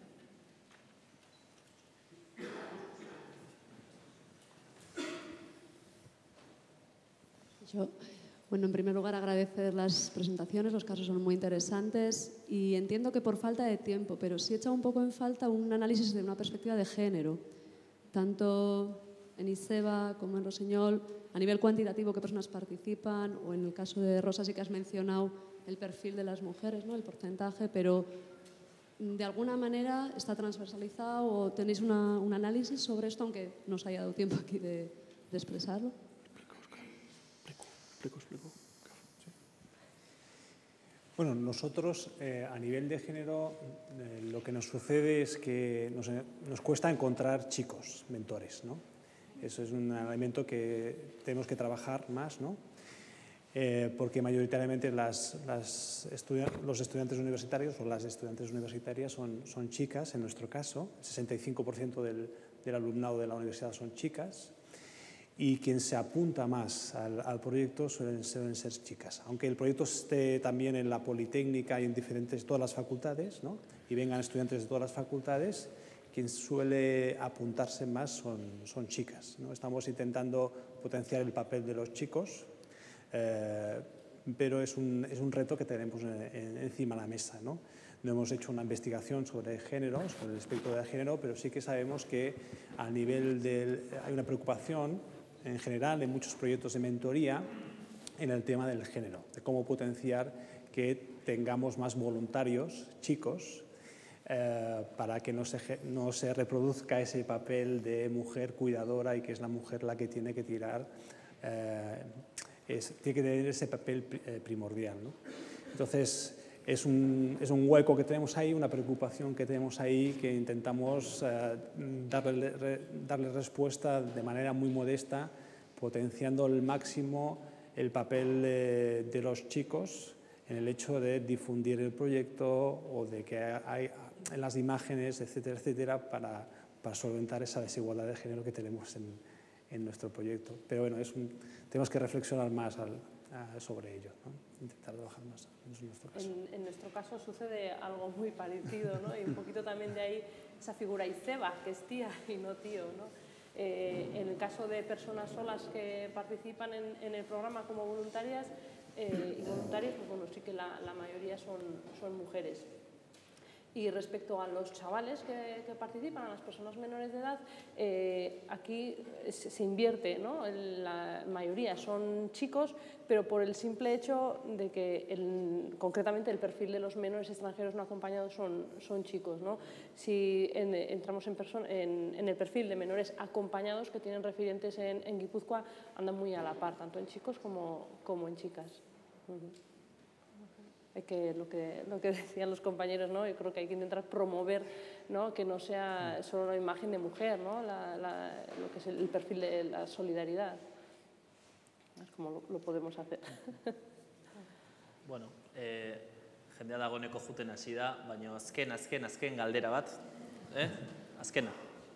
Yo, bueno, en primer lugar agradecer las presentaciones, los casos son muy interesantes y entiendo que por falta de tiempo, pero sí echa un poco en falta un análisis de una perspectiva de género, tanto en ISEBA como en Rossinyol, a nivel cuantitativo qué personas participan, o en el caso de Rosa sí que has mencionado el perfil de las mujeres, ¿no? El porcentaje, pero de alguna manera está transversalizado o tenéis una, un análisis sobre esto, aunque no os haya dado tiempo aquí de, de expresarlo. Explico, explico. Sí. Bueno, nosotros eh, a nivel de género eh, lo que nos sucede es que nos, nos cuesta encontrar chicos, mentores, ¿no? Eso es un elemento que tenemos que trabajar más, ¿no? eh, porque mayoritariamente las, las estudia los estudiantes universitarios o las estudiantes universitarias son, son chicas, en nuestro caso, el sesenta y cinco por ciento del, del alumnado de la universidad son chicas, y quien se apunta más al, al proyecto suelen, suelen ser chicas. Aunque el proyecto esté también en la Politécnica y en diferentes, todas las facultades, ¿no? Y vengan estudiantes de todas las facultades, quien suele apuntarse más son, son chicas, ¿no? Estamos intentando potenciar el papel de los chicos, eh, pero es un, es un reto que tenemos en, en, encima de la mesa, ¿no? No hemos hecho una investigación sobre género, sobre el espectro de género, pero sí que sabemos que a nivel del, hay una preocupación en general en muchos proyectos de mentoría en el tema del género, de cómo potenciar que tengamos más voluntarios chicos eh, para que no se, no se reproduzca ese papel de mujer cuidadora y que es la mujer la que tiene que tirar, eh, es, tiene que tener ese papel eh, primordial, ¿no? Entonces, es un, es un hueco que tenemos ahí, una preocupación que tenemos ahí que intentamos eh, darle, re, darle respuesta de manera muy modesta, potenciando al máximo el papel de, de los chicos en el hecho de difundir el proyecto o de que hay en las imágenes, etcétera, etcétera, para, para solventar esa desigualdad de género que tenemos en, en nuestro proyecto. Pero bueno, es un, tenemos que reflexionar más al, a, sobre ello, ¿no? Intentar trabajar más en nuestro caso. En, en nuestro caso sucede algo muy parecido, ¿no? Y un poquito también de ahí esa figura Iceba, que es tía y no tío, ¿no? Eh, en el caso de personas solas que participan en, en el programa como voluntarias eh, y voluntarios, pues bueno, sí que la, la mayoría son, son mujeres. Y respecto a los chavales que, que participan, a las personas menores de edad, eh, aquí se, se invierte, ¿no? La mayoría son chicos, pero por el simple hecho de que el, concretamente el perfil de los menores extranjeros no acompañados son, son chicos, ¿no? Si en, entramos en, en, en el perfil de menores acompañados que tienen referentes en, en Guipúzcoa, andan muy a la par, tanto en chicos como, como en chicas. Uh-huh. Hay que, lo, que, lo que decían los compañeros, ¿no? Yo creo que hay que intentar promover, ¿no? Que no sea solo una imagen de mujer, ¿no? La, la, lo que es el perfil de la solidaridad. Es como lo, lo podemos hacer. Bueno, eh, jendea dagoeneko juten hasi da, baina azken, azken, azken galdera bat, eh? Azkena.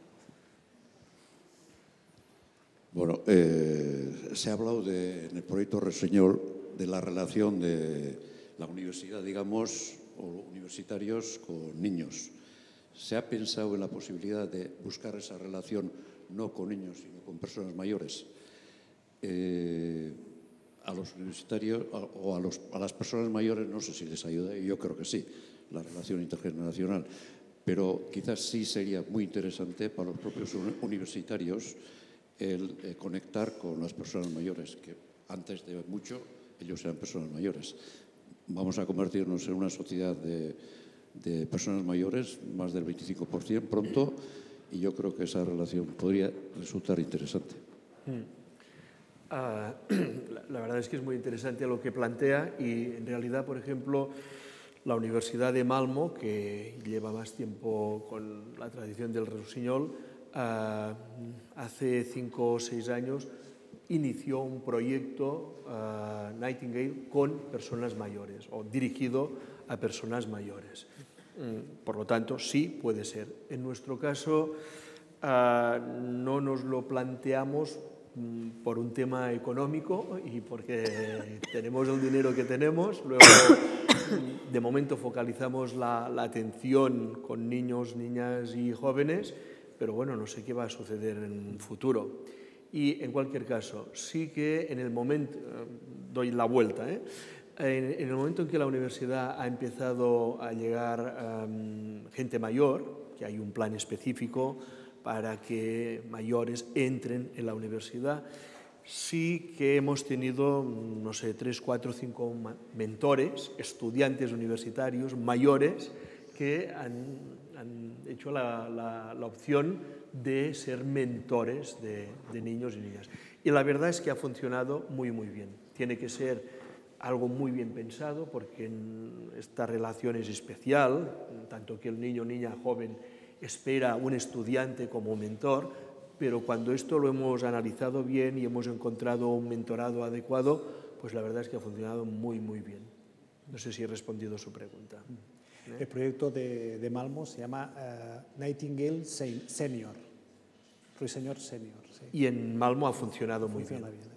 Bueno, eh, se ha hablado de, en el proyecto Rossinyol de la relación de la universidad, digamos, o universitarios con niños. ¿Se ha pensado en la posibilidad de buscar esa relación no con niños, sino con personas mayores? Eh, a los universitarios o a, los, a las personas mayores no sé si les ayuda, y yo creo que sí, la relación intergeneracional, pero quizás sí sería muy interesante para los propios universitarios el eh, conectar con las personas mayores, que antes de mucho ellos eran personas mayores. Vamos a convertirnos en una sociedad de, de personas mayores, más del veinticinco por ciento pronto, y yo creo que esa relación podría resultar interesante. Mm. Uh, la, la verdad es que es muy interesante lo que plantea y en realidad, por ejemplo, la Universidad de Malmo, que lleva más tiempo con la tradición del Rossinyol, uh, hace cinco o seis años inició un proyecto uh, Nightingale con personas mayores o dirigido a personas mayores. Mm, por lo tanto, sí puede ser. En nuestro caso, uh, no nos lo planteamos mm, por un tema económico y porque tenemos el dinero que tenemos. Luego, de momento, focalizamos la, la atención con niños, niñas y jóvenes, pero bueno, no sé qué va a suceder en un futuro. Y en cualquier caso, sí que en el momento, doy la vuelta, ¿eh? en, en el momento en que la universidad ha empezado a llegar um, gente mayor, que hay un plan específico para que mayores entren en la universidad, sí que hemos tenido, no sé, tres, cuatro, cinco mentores, estudiantes universitarios mayores que han, han hecho la, la, la opción de ser mentores de, de niños y niñas. Y la verdad es que ha funcionado muy, muy bien. Tiene que ser algo muy bien pensado porque esta relación es especial, tanto que el niño, niña, joven espera un estudiante como mentor, pero cuando esto lo hemos analizado bien y hemos encontrado un mentorado adecuado, pues la verdad es que ha funcionado muy, muy bien. No sé si he respondido a su pregunta. El proyecto de, de Malmo se llama uh, Nightingale Senior, Ruiseñor Senior. Sí. Y en Malmo ha funcionado muy Funciona bien. bien.